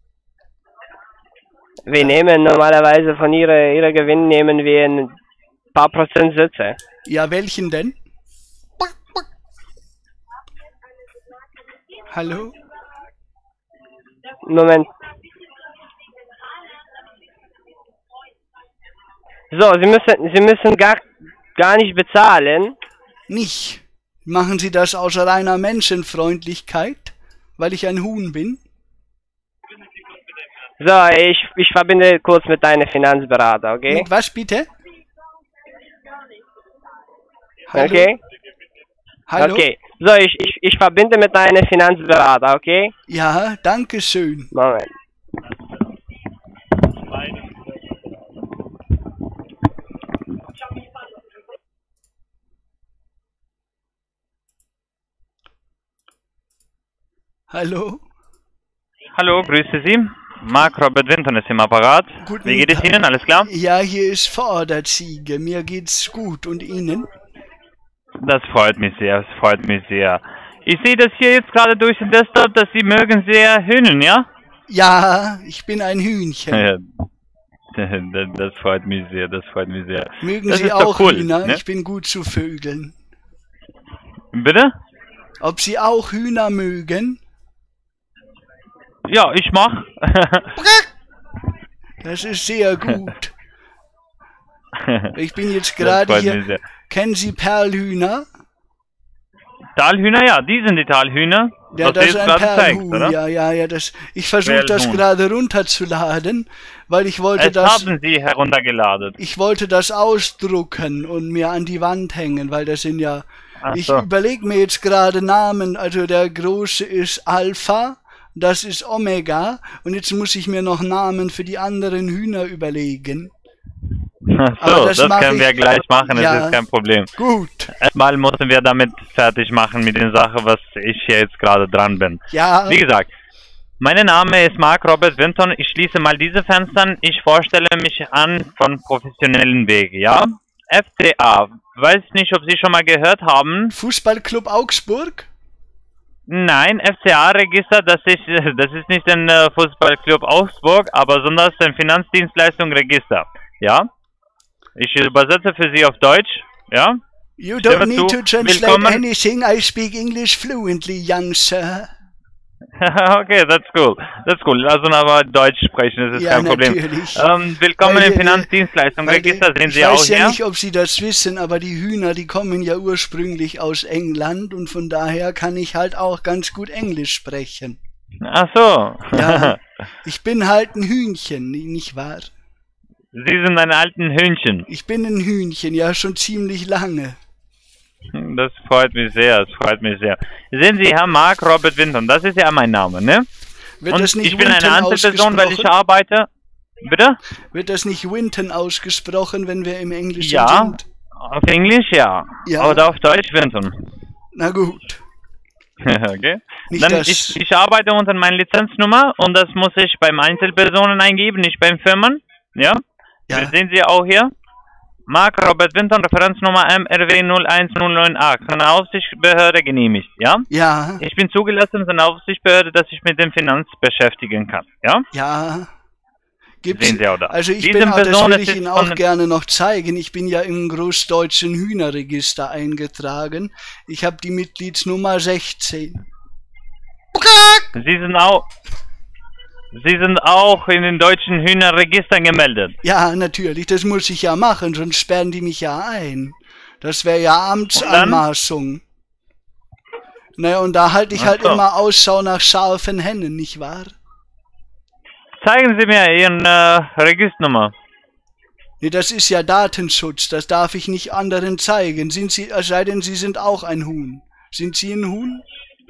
Wir nehmen normalerweise von Ihrer, Ihrer Gewinn nehmen wir ein paar Prozent Sätze. Ja, welchen denn? Hallo? Moment. So, Sie müssen, Sie müssen gar, gar nicht bezahlen. Nicht. Machen Sie das aus reiner Menschenfreundlichkeit, weil ich ein Huhn bin? So, ich, ich verbinde kurz mit deinem Finanzberater, okay? Mit was bitte? Hallo? Okay? Hallo? Okay. So, ich, ich, ich verbinde mit deinem Finanzberater, okay? Ja, danke schön. Moment. Hallo? Hallo, grüße Sie. Mark Robert Winton ist im Apparat. Guten Wie geht es Tag. Ihnen? Alles klar? Ja, hier ist Vorderziege. Mir geht's gut. Und Ihnen? Das freut mich sehr, das freut mich sehr. Ich sehe das hier jetzt gerade durch den Desktop, dass Sie mögen sehr Hühnen, ja? Ja, ich bin ein Hühnchen. Ja. Das das freut mich sehr, das freut mich sehr. Mögen das Sie ist doch auch cool, Hühner? ne? Ich bin gut zu Vögeln. Bitte? Ob Sie auch Hühner mögen? Ja, ich mach. Das ist sehr gut. Ich bin jetzt Das gerade freut mich hier. sehr. Kennen Sie Perlhühner? Talhühner, ja, die sind die Talhühner. Ja, was das du ist jetzt ein gerade zeigst, Perlhuhn. oder? Ja, ja, ja. Das, ich versuche das Perlhuhn. gerade runterzuladen, weil ich wollte Es das. haben Sie heruntergeladen. Ich wollte das ausdrucken und mir an die Wand hängen, weil das sind ja. Ach Ich so. überlege mir jetzt gerade Namen. Also der große ist Alpha, das ist Omega, und jetzt muss ich mir noch Namen für die anderen Hühner überlegen. Ach Aber so, das das, mach können ich- wir gleich machen, Ja. das ist kein Problem. Gut. Erstmal müssen wir damit fertig machen mit den Sachen, was ich hier jetzt gerade dran bin. Ja. Wie gesagt, mein Name ist Mark Robert Winton. Ich schließe mal diese Fenster. Ich vorstelle mich an von professionellen Weg, ja? F C A. Weiß nicht, ob Sie schon mal gehört haben. Fußballclub Augsburg? Nein, F C A-Register, das ist, das ist nicht ein äh, Fußballclub Augsburg, aber sondern das ist ein Finanzdienstleistungsregister, ja? Ich übersetze für Sie auf Deutsch, ja? You Stimme don't need zu. to translate Willkommen. anything. I speak English fluently, young sir. Okay, that's cool. That's cool. Lass uns aber Deutsch sprechen, das ist Ja, kein Problem. natürlich. Ähm, willkommen Weil, im äh, Finanzdienstleistungsregister, Weil die- sehen Sie ich auch weiß ja hier? nicht, ob Sie das wissen, aber die Hühner, die kommen ja ursprünglich aus England und von daher kann ich halt auch ganz gut Englisch sprechen. Ach so. Ja, ich bin halt ein Hühnchen, nicht wahr? Sie sind ein alten Hühnchen. Ich bin ein Hühnchen, ja schon ziemlich lange. Das freut mich sehr, das freut mich sehr. Sehen Sie, Herr Mark Robert Winton, das ist ja mein Name, ne? Wird Und das nicht ich bin eine Winton Einzelperson, weil ich ausgesprochen? arbeite. Bitte? Wird das nicht Winton ausgesprochen, wenn wir im Englischen Ja, sind? auf Englisch ja. Ja. Oder auf Deutsch Winton. Na gut. Okay. Nicht Dann das- ich, ich arbeite unter meiner Lizenznummer und das muss ich beim Einzelpersonen eingeben, nicht beim Firmen. Ja? Ja. Das sehen Sie auch hier. Mark Robert Winton, Referenznummer M R W null eins null neun acht, von der Aufsichtsbehörde genehmigt, ja? Ja, Ich bin zugelassen von der Aufsichtsbehörde, dass ich mit dem Finanz beschäftigen kann, ja? ja. Gibt's, Sehen Sie auch da. also ich Diese bin auch, das Person will ist ich Ihnen jetzt auch von- gerne noch zeigen. Ich bin ja im Großdeutschen Hühnerregister eingetragen. Ich habe die Mitgliedsnummer sechzehn. Sie sind auch, Sie sind auch in den deutschen Hühnerregistern gemeldet. Ja, natürlich, das muss ich ja machen, sonst sperren die mich ja ein. Das wäre ja Amtsanmaßung. Naja, und da halte ich Ach halt so. immer Ausschau nach scharfen Hennen, nicht wahr? Zeigen Sie mir Ihren äh, Registrnummer. Nee, das ist ja Datenschutz, das darf ich nicht anderen zeigen. Sind Sie, es sei denn, Sie sind auch ein Huhn. Sind Sie ein Huhn?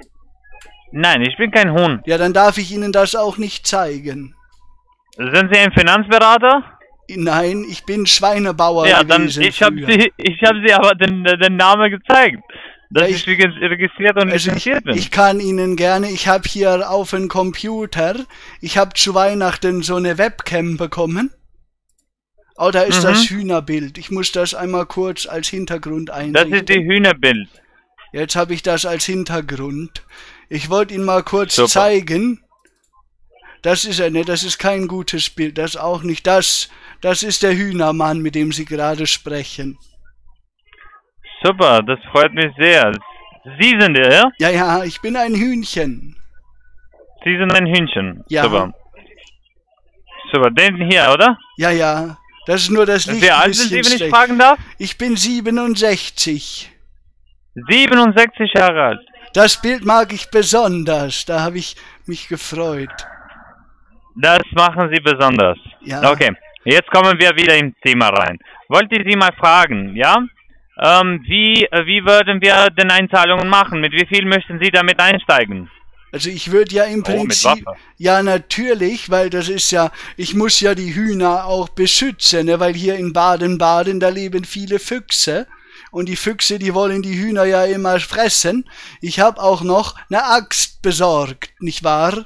Nein, ich bin kein Huhn. Ja, dann darf ich Ihnen das auch nicht zeigen. Sind Sie ein Finanzberater? Nein, ich bin Schweinebauer Ja, dann gewesen ich habe früher. Sie, ich habe Sie aber den, den Namen gezeigt, dass Ja, ich, ich- reg- registriert und Also ich, lizenziert bin. ich kann Ihnen gerne, ich habe hier auf dem Computer, ich habe zu Weihnachten so eine Webcam bekommen. Oh, da ist Mhm. das Hühnerbild. Ich muss das einmal kurz als Hintergrund Das einrichten. ist die Hühnerbild. Jetzt habe ich das als Hintergrund. Ich wollte Ihnen mal kurz Super. zeigen. Das ist er, ne? Das ist kein gutes Bild. Das auch nicht. Das, das ist der Hühnermann, mit dem Sie gerade sprechen. Super, das freut mich sehr. Sie sind der, ja? Ja, ja, ich bin ein Hühnchen. Sie sind ein Hühnchen. Ja. Super. Super, den hier, oder? Ja, ja. Das ist nur das Licht. Wie ein alt sind Sie, bisschen wenn ich schlecht. fragen darf? Ich bin siebenundsechzig. siebenundsechzig Jahre alt. Das Bild mag ich besonders. Da habe ich mich gefreut. Das machen Sie besonders. Ja. Okay, jetzt kommen wir wieder ins Thema rein. Wollte ich Sie mal fragen, ja? Ähm, wie, äh, wie würden wir denn Einzahlungen machen? Mit wie viel möchten Sie damit einsteigen? Also ich würde ja im Oh, mit Prinzip, Wasser. ja natürlich, weil das ist ja, ich muss ja die Hühner auch beschützen, ne? Weil hier in Baden-Baden, da leben viele Füchse und die Füchse, die wollen die Hühner ja immer fressen. Ich habe auch noch eine Axt besorgt, nicht wahr?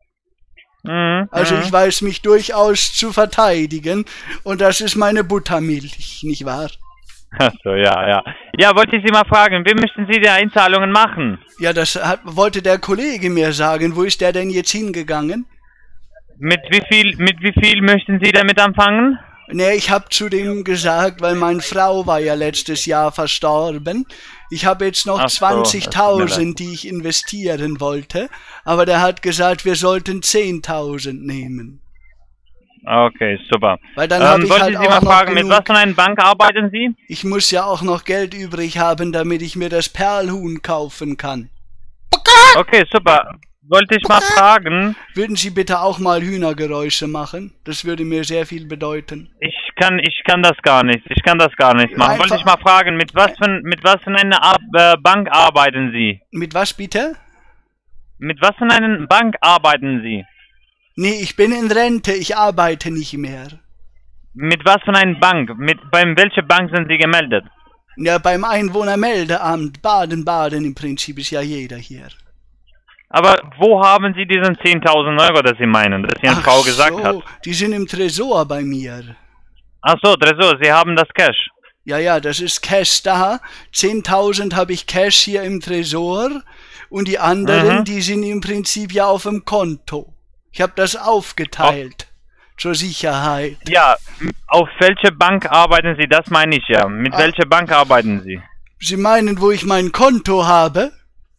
Mhm, Also mhm. ich weiß mich durchaus zu verteidigen und das ist meine Buttermilch, nicht wahr? Ach so, ja, ja. Ja, wollte ich Sie mal fragen, wie möchten Sie die Einzahlungen machen? Ja, das hat, wollte der Kollege mir sagen. Wo ist der denn jetzt hingegangen? Mit wie viel, mit wie viel möchten Sie damit anfangen? Ne, ich habe zu dem gesagt, weil meine Frau war ja letztes Jahr verstorben. Ich habe jetzt noch Ach so, das tut mir zwanzigtausend, die ich investieren wollte. Aber der hat gesagt, wir sollten zehntausend nehmen. Okay, super. Weil dann hab ähm, ich wollte halt ich Sie auch mal noch fragen, mit genug- was für einer Bank arbeiten Sie? Ich muss ja auch noch Geld übrig haben, damit ich mir das Perlhuhn kaufen kann. Okay, super. Wollte ich mal fragen, Würden Sie bitte auch mal Hühnergeräusche machen? Das würde mir sehr viel bedeuten. ich kann, ich kann das gar nicht. Ich kann das gar nicht machen. Einfach- Wollte ich mal fragen, mit was für, mit was für einer Ar äh, Bank arbeiten Sie? Mit was bitte? Mit was für einer Bank arbeiten Sie? Nee, ich bin in Rente, ich arbeite nicht mehr. Mit was für einer Bank? Mit beim welcher Bank sind Sie gemeldet? Ja, beim Einwohnermeldeamt Baden-Baden im Prinzip ist ja jeder hier. Aber wo haben Sie diesen zehntausend Euro, das Sie meinen, das Ihre Ach Frau gesagt so, hat? die sind im Tresor bei mir. Ach so, Tresor, Sie haben das Cash. Ja, ja, das ist Cash da. zehntausend habe ich Cash hier im Tresor und die anderen, Mhm. die sind im Prinzip ja auf dem Konto. Ich habe das aufgeteilt. Zur Sicherheit. Ja, m- auf welche Bank arbeiten Sie? Das meine ich ja. Mit Ah. welcher Bank arbeiten Sie? Sie meinen, wo ich mein Konto habe?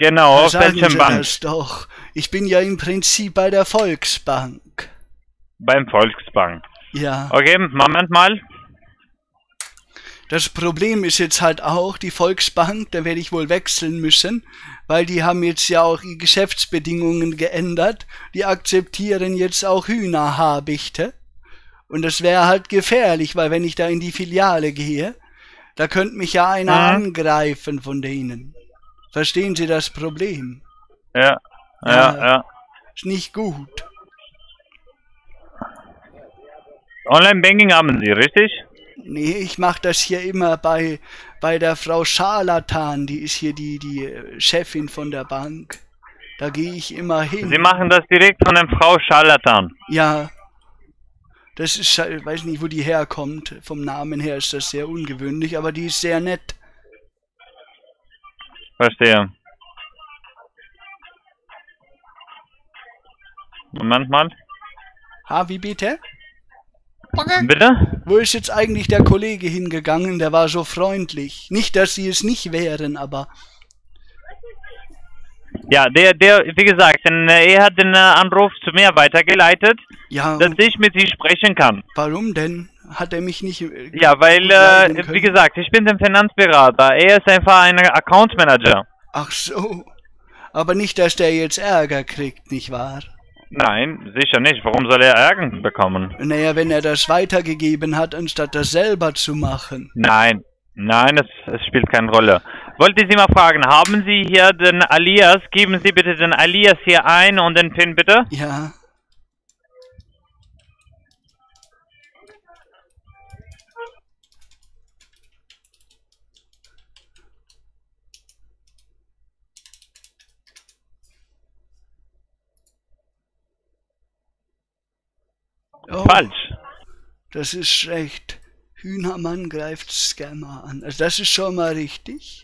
Genau, Da auf sagen welchem Sie Bank? das doch. Ich bin ja im Prinzip bei der Volksbank. Beim Volksbank. Ja. Okay, Moment mal. Das Problem ist jetzt halt auch, die Volksbank, da werde ich wohl wechseln müssen, weil die haben jetzt ja auch die Geschäftsbedingungen geändert. Die akzeptieren jetzt auch Hühnerhabichte. Und das wäre halt gefährlich, weil wenn ich da in die Filiale gehe, da könnte mich ja einer Mhm. angreifen von denen. Verstehen Sie das Problem? Ja, ja, Ja. ja. Ist nicht gut. Online-Banking haben Sie, richtig? Nee, ich mache das hier immer bei, bei der Frau Scharlatan, die ist hier die, die äh, Chefin von der Bank. Da gehe ich immer hin. Sie machen das direkt von der Frau Charlatan. Ja. Das ist, ich weiß nicht, wo die herkommt. Vom Namen her ist das sehr ungewöhnlich, aber die ist sehr nett. Verstehe. Moment mal. Ha, wie bitte? Bitte? Wo ist jetzt eigentlich der Kollege hingegangen? Der war so freundlich. Nicht, dass sie es nicht wären, aber... Ja, der, der, wie gesagt, denn, äh, er hat den äh, Anruf zu mir weitergeleitet, Ja, dass ich mit Sie sprechen kann. warum denn? Hat er mich nicht... äh, Ja, weil, gut leiden äh, können? wie gesagt, ich bin der Finanzberater. Er ist einfach ein Account Manager. Ach so. Aber nicht, dass der jetzt Ärger kriegt, nicht wahr? Nein, sicher nicht. Warum soll er Ärger bekommen? Naja, wenn er das weitergegeben hat, anstatt das selber zu machen. Nein, nein, es, es spielt keine Rolle. Wollte Sie mal fragen, haben Sie hier den Alias? Geben Sie bitte den Alias hier ein und den PIN bitte. Ja. Oh, Falsch. das ist schlecht. Hühnermann greift Scammer an. Also das ist schon mal richtig.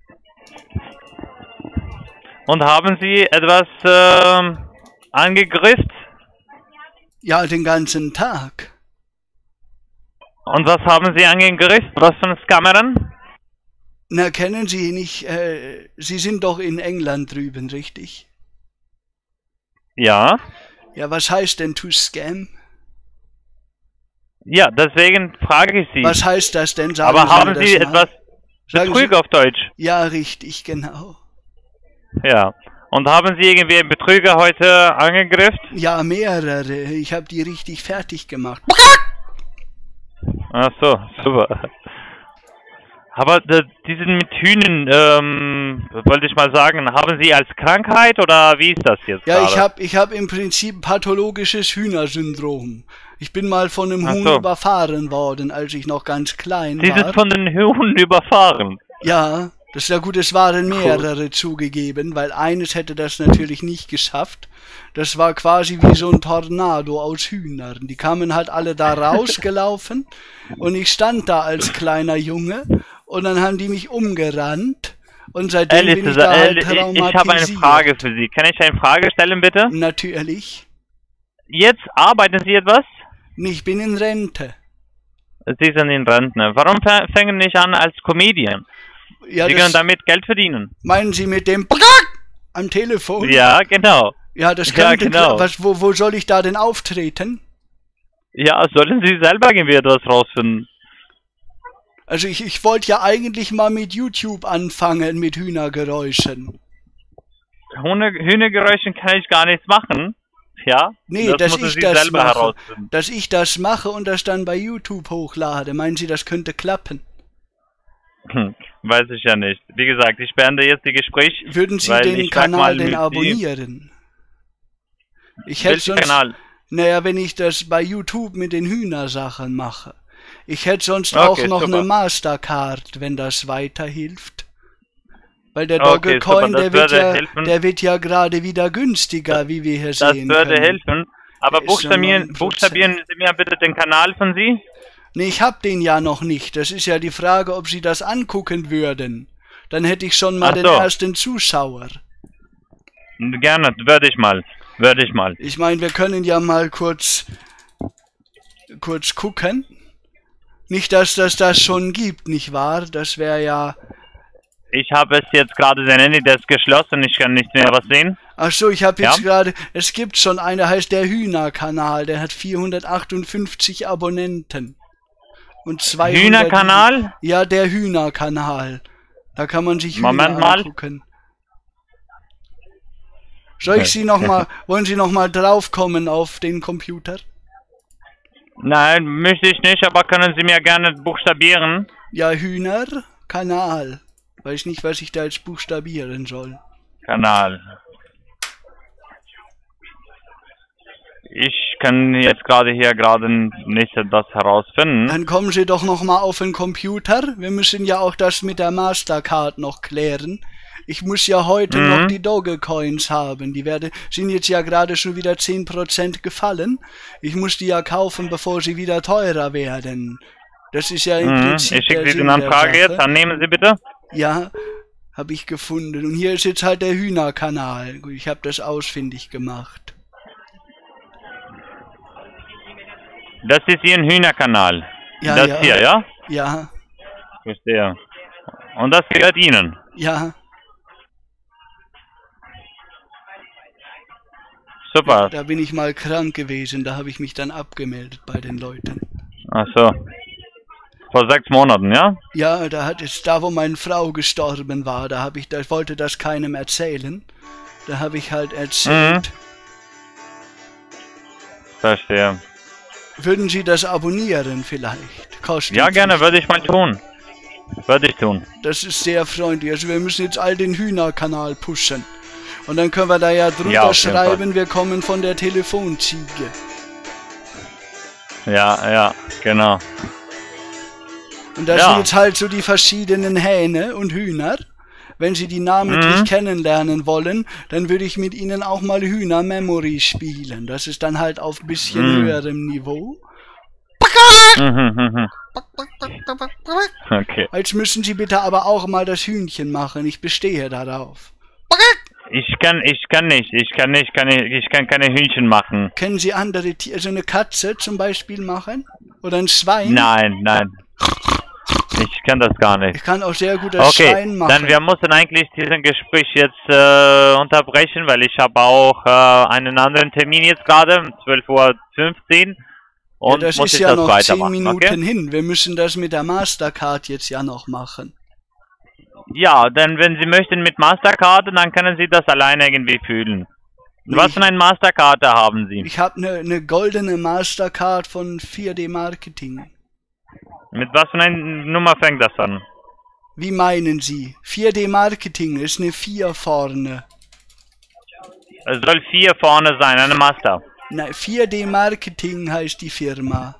Und haben Sie etwas ähm, angegriffen? Ja, den ganzen Tag. Und was haben Sie angegriffen? Was für ein Scammeren? Na, kennen Sie nicht, äh, Sie sind doch in England drüben, richtig? Ja. Ja, was heißt denn to scam? Ja, deswegen frage ich Sie. Was heißt das denn? Sagen Aber haben mir Sie das mal. etwas Sagen Betrug Sie- auf Deutsch? Ja, richtig, genau. Ja. Und haben Sie irgendwie einen Betrüger heute angegriffen? Ja, mehrere. Ich habe die richtig fertig gemacht. Ach so, super. Aber äh, die sind mit Hühnern, ähm, wollte ich mal sagen, haben Sie als Krankheit oder wie ist das jetzt Ja, ich gerade? habe ich hab im Prinzip pathologisches Hühnersyndrom. Ich bin mal von einem Ach Huhn so. überfahren worden, als ich noch ganz klein Sie war. sind von den Hunden überfahren. Ja, das ist ja gut, es waren mehrere zugegeben, weil eines hätte das natürlich nicht geschafft. Das war quasi wie so ein Tornado aus Hühnern. Die kamen halt alle da rausgelaufen und ich stand da als kleiner Junge und dann haben die mich umgerannt und seitdem Alice, bin ich da äh, halt ich, ich traumatisiert. habe eine Frage für Sie. Kann ich eine Frage stellen, bitte? Natürlich. Jetzt arbeiten Sie etwas? Ich bin in Rente. Sie sind in Rente. Warum fä- fangen nicht an als Comedian? Ja, Sie das, können damit Geld verdienen. meinen Sie mit dem am Telefon? Ja, genau. Ja, das Ja, könnte genau. kla- was, wo, wo soll ich da denn auftreten? Ja, sollen Sie selber irgendwie etwas rausfinden? Also ich, ich wollte ja eigentlich mal mit YouTube anfangen, mit Hühnergeräuschen. Hühner, Hühnergeräuschen kann ich gar nichts machen. Ja? Nee, das dass müssen ich Sie das selber mache. herausfinden. Dass ich das mache und das dann bei YouTube hochlade. Meinen Sie, das könnte klappen? Hm, weiß ich ja nicht. Wie gesagt, ich beende jetzt die Gespräch. Würden Sie weil den ich frag Kanal mal denn mit Sie, abonnieren? Ich hätte Welchen sonst, Kanal? naja, wenn ich das bei YouTube mit den Hühnersachen mache. Ich hätte sonst Okay, auch noch super. eine Mastercard, wenn das weiterhilft. Weil der Okay, Dogecoin, super, das der wird würde ja, helfen. der wird ja gerade wieder günstiger, wie wir hier Das sehen würde können. helfen. Aber Der ist ja buchstabieren, neun Prozent. buchstabieren Sie mir bitte den Kanal von Sie. Nee, ich hab den ja noch nicht. Das ist ja die Frage, ob Sie das angucken würden. Dann hätte ich schon mal Ach den so. ersten Zuschauer. Gerne, würde ich mal. Würde ich mal. Ich meine, wir können ja mal kurz kurz gucken. Nicht, dass das das schon gibt, nicht wahr? Das wäre ja Ich habe es jetzt gerade, sein Handy, der ist geschlossen, ich kann nicht mehr was sehen. Ach so, ich habe jetzt Ja? gerade, es gibt schon einen, der heißt der Hühnerkanal, der hat vierhundertachtundfünfzig Abonnenten. Und zweihundert... Hühnerkanal? Ja, der Hühnerkanal. Da kann man sich Hühner Moment mal. angucken. Soll ich Sie noch mal, wollen Sie noch mal draufkommen auf den Computer? Nein, möchte ich nicht, aber können Sie mir gerne buchstabieren? Ja, Hühnerkanal. Weiß nicht, was ich da jetzt buchstabieren soll. Kanal. Ich kann jetzt gerade hier gerade nicht das herausfinden. Dann kommen Sie doch noch mal auf den Computer. Wir müssen ja auch das mit der Mastercard noch klären. Ich muss ja heute Mhm. noch die Dogecoins haben. Die werde, sind jetzt ja gerade schon wieder zehn Prozent gefallen. Ich muss die ja kaufen, bevor sie wieder teurer werden. Das ist ja im Mhm. Prinzip Ich schicke der Sie Sinn eine der Anfrage Sache. jetzt, annehmen Sie bitte. Ja, habe ich gefunden. Und hier ist jetzt halt der Hühnerkanal. Gut, ich habe das ausfindig gemacht. Das ist Ihr Hühnerkanal. Ja, das ja. hier, ja? Ja, Verstehe. Und das gehört Ihnen. ja. Super. Da bin ich mal krank gewesen. Da habe ich mich dann abgemeldet bei den Leuten. Ach so. Vor sechs Monaten, ja? Ja, da hat es, da wo meine Frau gestorben war, da habe ich, da wollte das keinem erzählen. Da habe ich halt erzählt. Mhm. Verstehe. Würden Sie das abonnieren vielleicht? Kostenpflichtig. Ja, gerne, würde ich mal tun. Würde ich tun. Das ist sehr freundlich. Also wir müssen jetzt all den Hühnerkanal pushen. Und dann können wir da ja drüber Ja, auf jeden Fall. schreiben, wir kommen von der Telefonziege. Ja, ja, genau. Und das Ja. sind jetzt halt so die verschiedenen Hähne und Hühner. Wenn Sie die namentlich Mhm. kennenlernen wollen, dann würde ich mit Ihnen auch mal Hühner Memory spielen. Das ist dann halt auf ein bisschen Mhm. höherem Niveau. Mhm, mhm, mhm. Okay. Jetzt müssen Sie bitte aber auch mal das Hühnchen machen. Ich bestehe darauf. Ich kann, ich kann nicht, ich kann nicht, kann ich, ich kann keine Hühnchen machen. Können Sie andere Tiere, also eine Katze zum Beispiel machen? Oder ein Schwein? Nein, nein. Ich kann das gar nicht. Ich kann auch sehr gut das Okay, Schwein machen. dann wir müssen eigentlich diesen Gespräch jetzt äh, unterbrechen, weil ich habe auch äh, einen anderen Termin jetzt gerade, zwölf Uhr fünfzehn. ja, Und das muss ist ich ja das noch zehn weitermachen, Minuten okay? hin. Wir müssen das mit der Mastercard jetzt ja noch machen. Ja, denn wenn Sie möchten mit Mastercard, dann können Sie das alleine irgendwie fühlen. Was Ich- für eine Masterkarte haben Sie? Ich habe eine ne goldene Mastercard von vier D Marketing. Mit was für einer Nummer fängt das an? Wie meinen Sie? vier D Marketing ist eine vier vorne. Es soll vier vorne sein, eine Master. Nein, vier D Marketing heißt die Firma.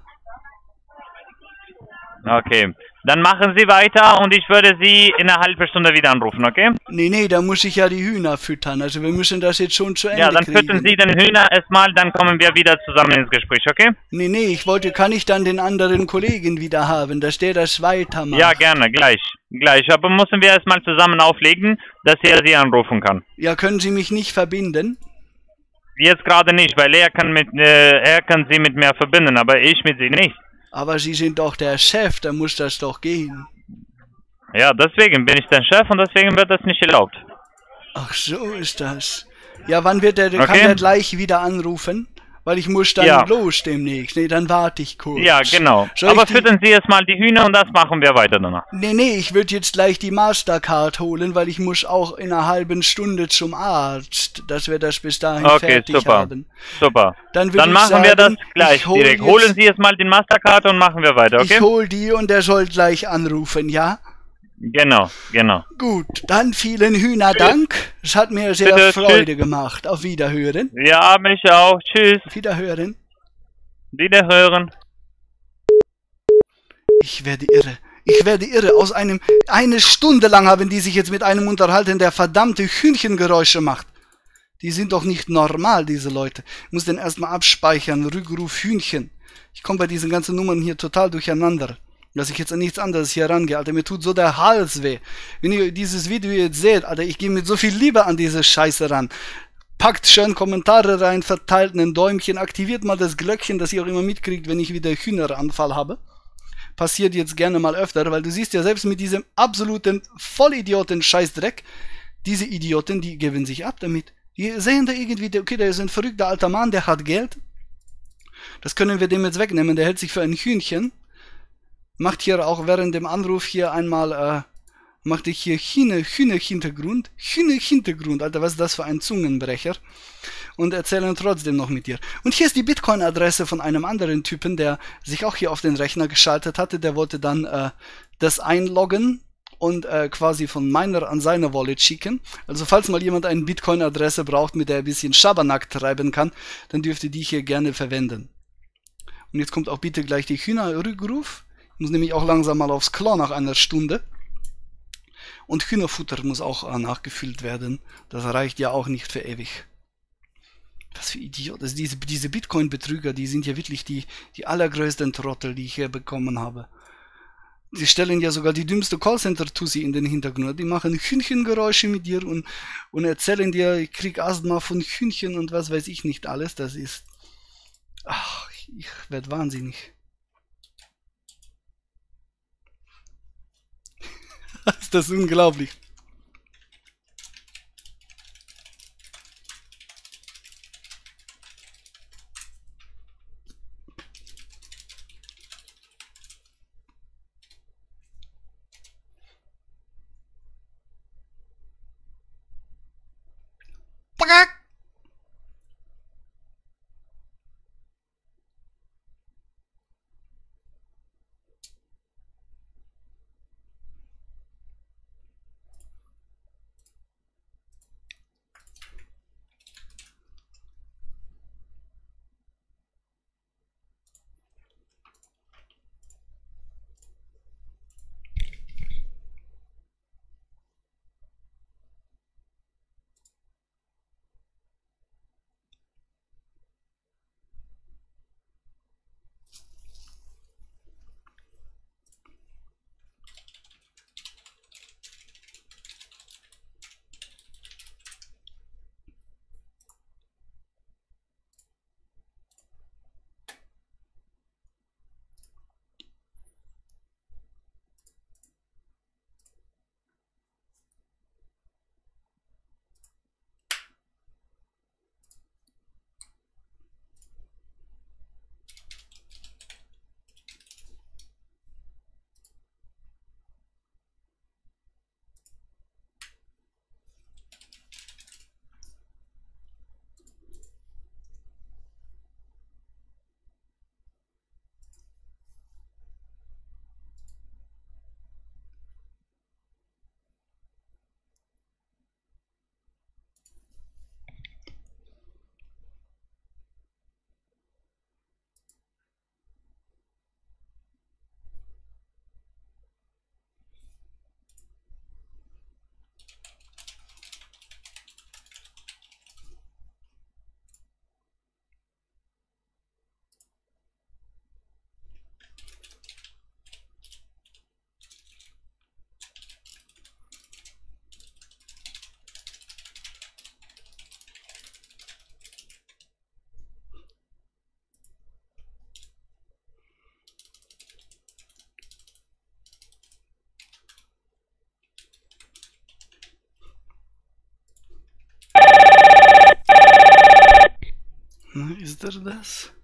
Okay. Dann machen Sie weiter und ich würde Sie in einer halben Stunde wieder anrufen, okay? Nee, nee, da muss ich ja die Hühner füttern. Also wir müssen das jetzt schon zu Ende Ja, dann kriegen. füttern Sie den Hühner erstmal, dann kommen wir wieder zusammen ins Gespräch, okay? Nee, nee, ich wollte, kann ich dann den anderen Kollegen wieder haben, dass der das weitermacht? Ja, gerne, gleich. Gleich. Aber müssen wir erstmal zusammen auflegen, dass er Sie anrufen kann. Ja, können Sie mich nicht verbinden? Jetzt gerade nicht, weil er kann mit äh, er kann Sie mit mir verbinden, aber ich mit Sie nicht. Aber Sie sind doch der Chef, da muss das doch gehen. Ja, deswegen bin ich der Chef und deswegen wird das nicht erlaubt. Ach, so ist das. Ja, wann wird der, kann Okay. der gleich wieder anrufen? Weil ich muss dann Ja. los demnächst. Nee, dann warte ich kurz. Ja, genau. Soll Aber ich die- füttern Sie erstmal die Hühner und das machen wir weiter danach. Nee, nee, ich würde jetzt gleich die Mastercard holen, weil ich muss auch in einer halben Stunde zum Arzt, dass wir das bis dahin Okay, fertig super. haben. Super. Dann, würd Dann ich machen sagen, wir das ich gleich hol direkt. jetzt- Holen Sie erstmal den Mastercard und machen wir weiter, okay? Ich hol die und der soll gleich anrufen, ja? Genau, genau. Gut, dann vielen Hühnerdank. Es hat mir sehr Bitte, Freude gemacht. Auf Wiederhören. Ja, mich auch. Tschüss. Auf Wiederhören. Wiederhören. Ich werde irre. Ich werde irre. Aus einem, eine Stunde lang haben die sich jetzt mit einem unterhalten, der verdammte Hühnchengeräusche macht. Die sind doch nicht normal, diese Leute. Ich muss den erstmal abspeichern. Rückruf Hühnchen. Ich komme bei diesen ganzen Nummern hier total durcheinander. Dass ich jetzt an nichts anderes hier rangehe, Alter. Mir tut so der Hals weh. Wenn ihr dieses Video jetzt seht, Alter, ich gehe mit so viel Liebe an diese Scheiße ran. Packt schön Kommentare rein, verteilt ein Däumchen, aktiviert mal das Glöckchen, dass ihr auch immer mitkriegt, wenn ich wieder Hühneranfall habe. passiert jetzt gerne mal öfter, weil du siehst ja selbst mit diesem absoluten Vollidioten-Scheißdreck, diese Idioten, die geben sich ab damit. Die sehen da irgendwie, okay, der ist ein verrückter alter Mann, der hat Geld. Das können wir dem jetzt wegnehmen, der hält sich für ein Hühnchen. Macht hier auch während dem Anruf hier einmal, äh, macht ich hier Hühner, Hühner-Hintergrund. Hühner-Hintergrund, Alter, was ist das für ein Zungenbrecher? Und erzählen trotzdem noch mit dir. Und hier ist die Bitcoin-Adresse von einem anderen Typen, der sich auch hier auf den Rechner geschaltet hatte. Der wollte dann äh, das einloggen und äh, quasi von meiner an seine Wallet schicken. Also falls mal jemand eine Bitcoin-Adresse braucht, mit der er ein bisschen Schabernack treiben kann, dann dürfte die hier gerne verwenden. Und jetzt kommt auch bitte gleich die Hühnerrückruf. Ich muss nämlich auch langsam mal aufs Klo nach einer Stunde. Und Hühnerfutter muss auch äh, nachgefüllt werden. Das reicht ja auch nicht für ewig. Was für Idioten. Also diese, diese Bitcoin-Betrüger, die sind ja wirklich die, die allergrößten Trottel, die ich hier bekommen habe. Die stellen ja sogar die dümmste Callcenter-Tussi in den Hintergrund. Die machen Hühnchengeräusche mit dir und, und erzählen dir, ich krieg Asthma von Hühnchen und was weiß ich nicht alles. Das ist... Ach, ich werde wahnsinnig. Ist das unglaublich. Na, ist er das?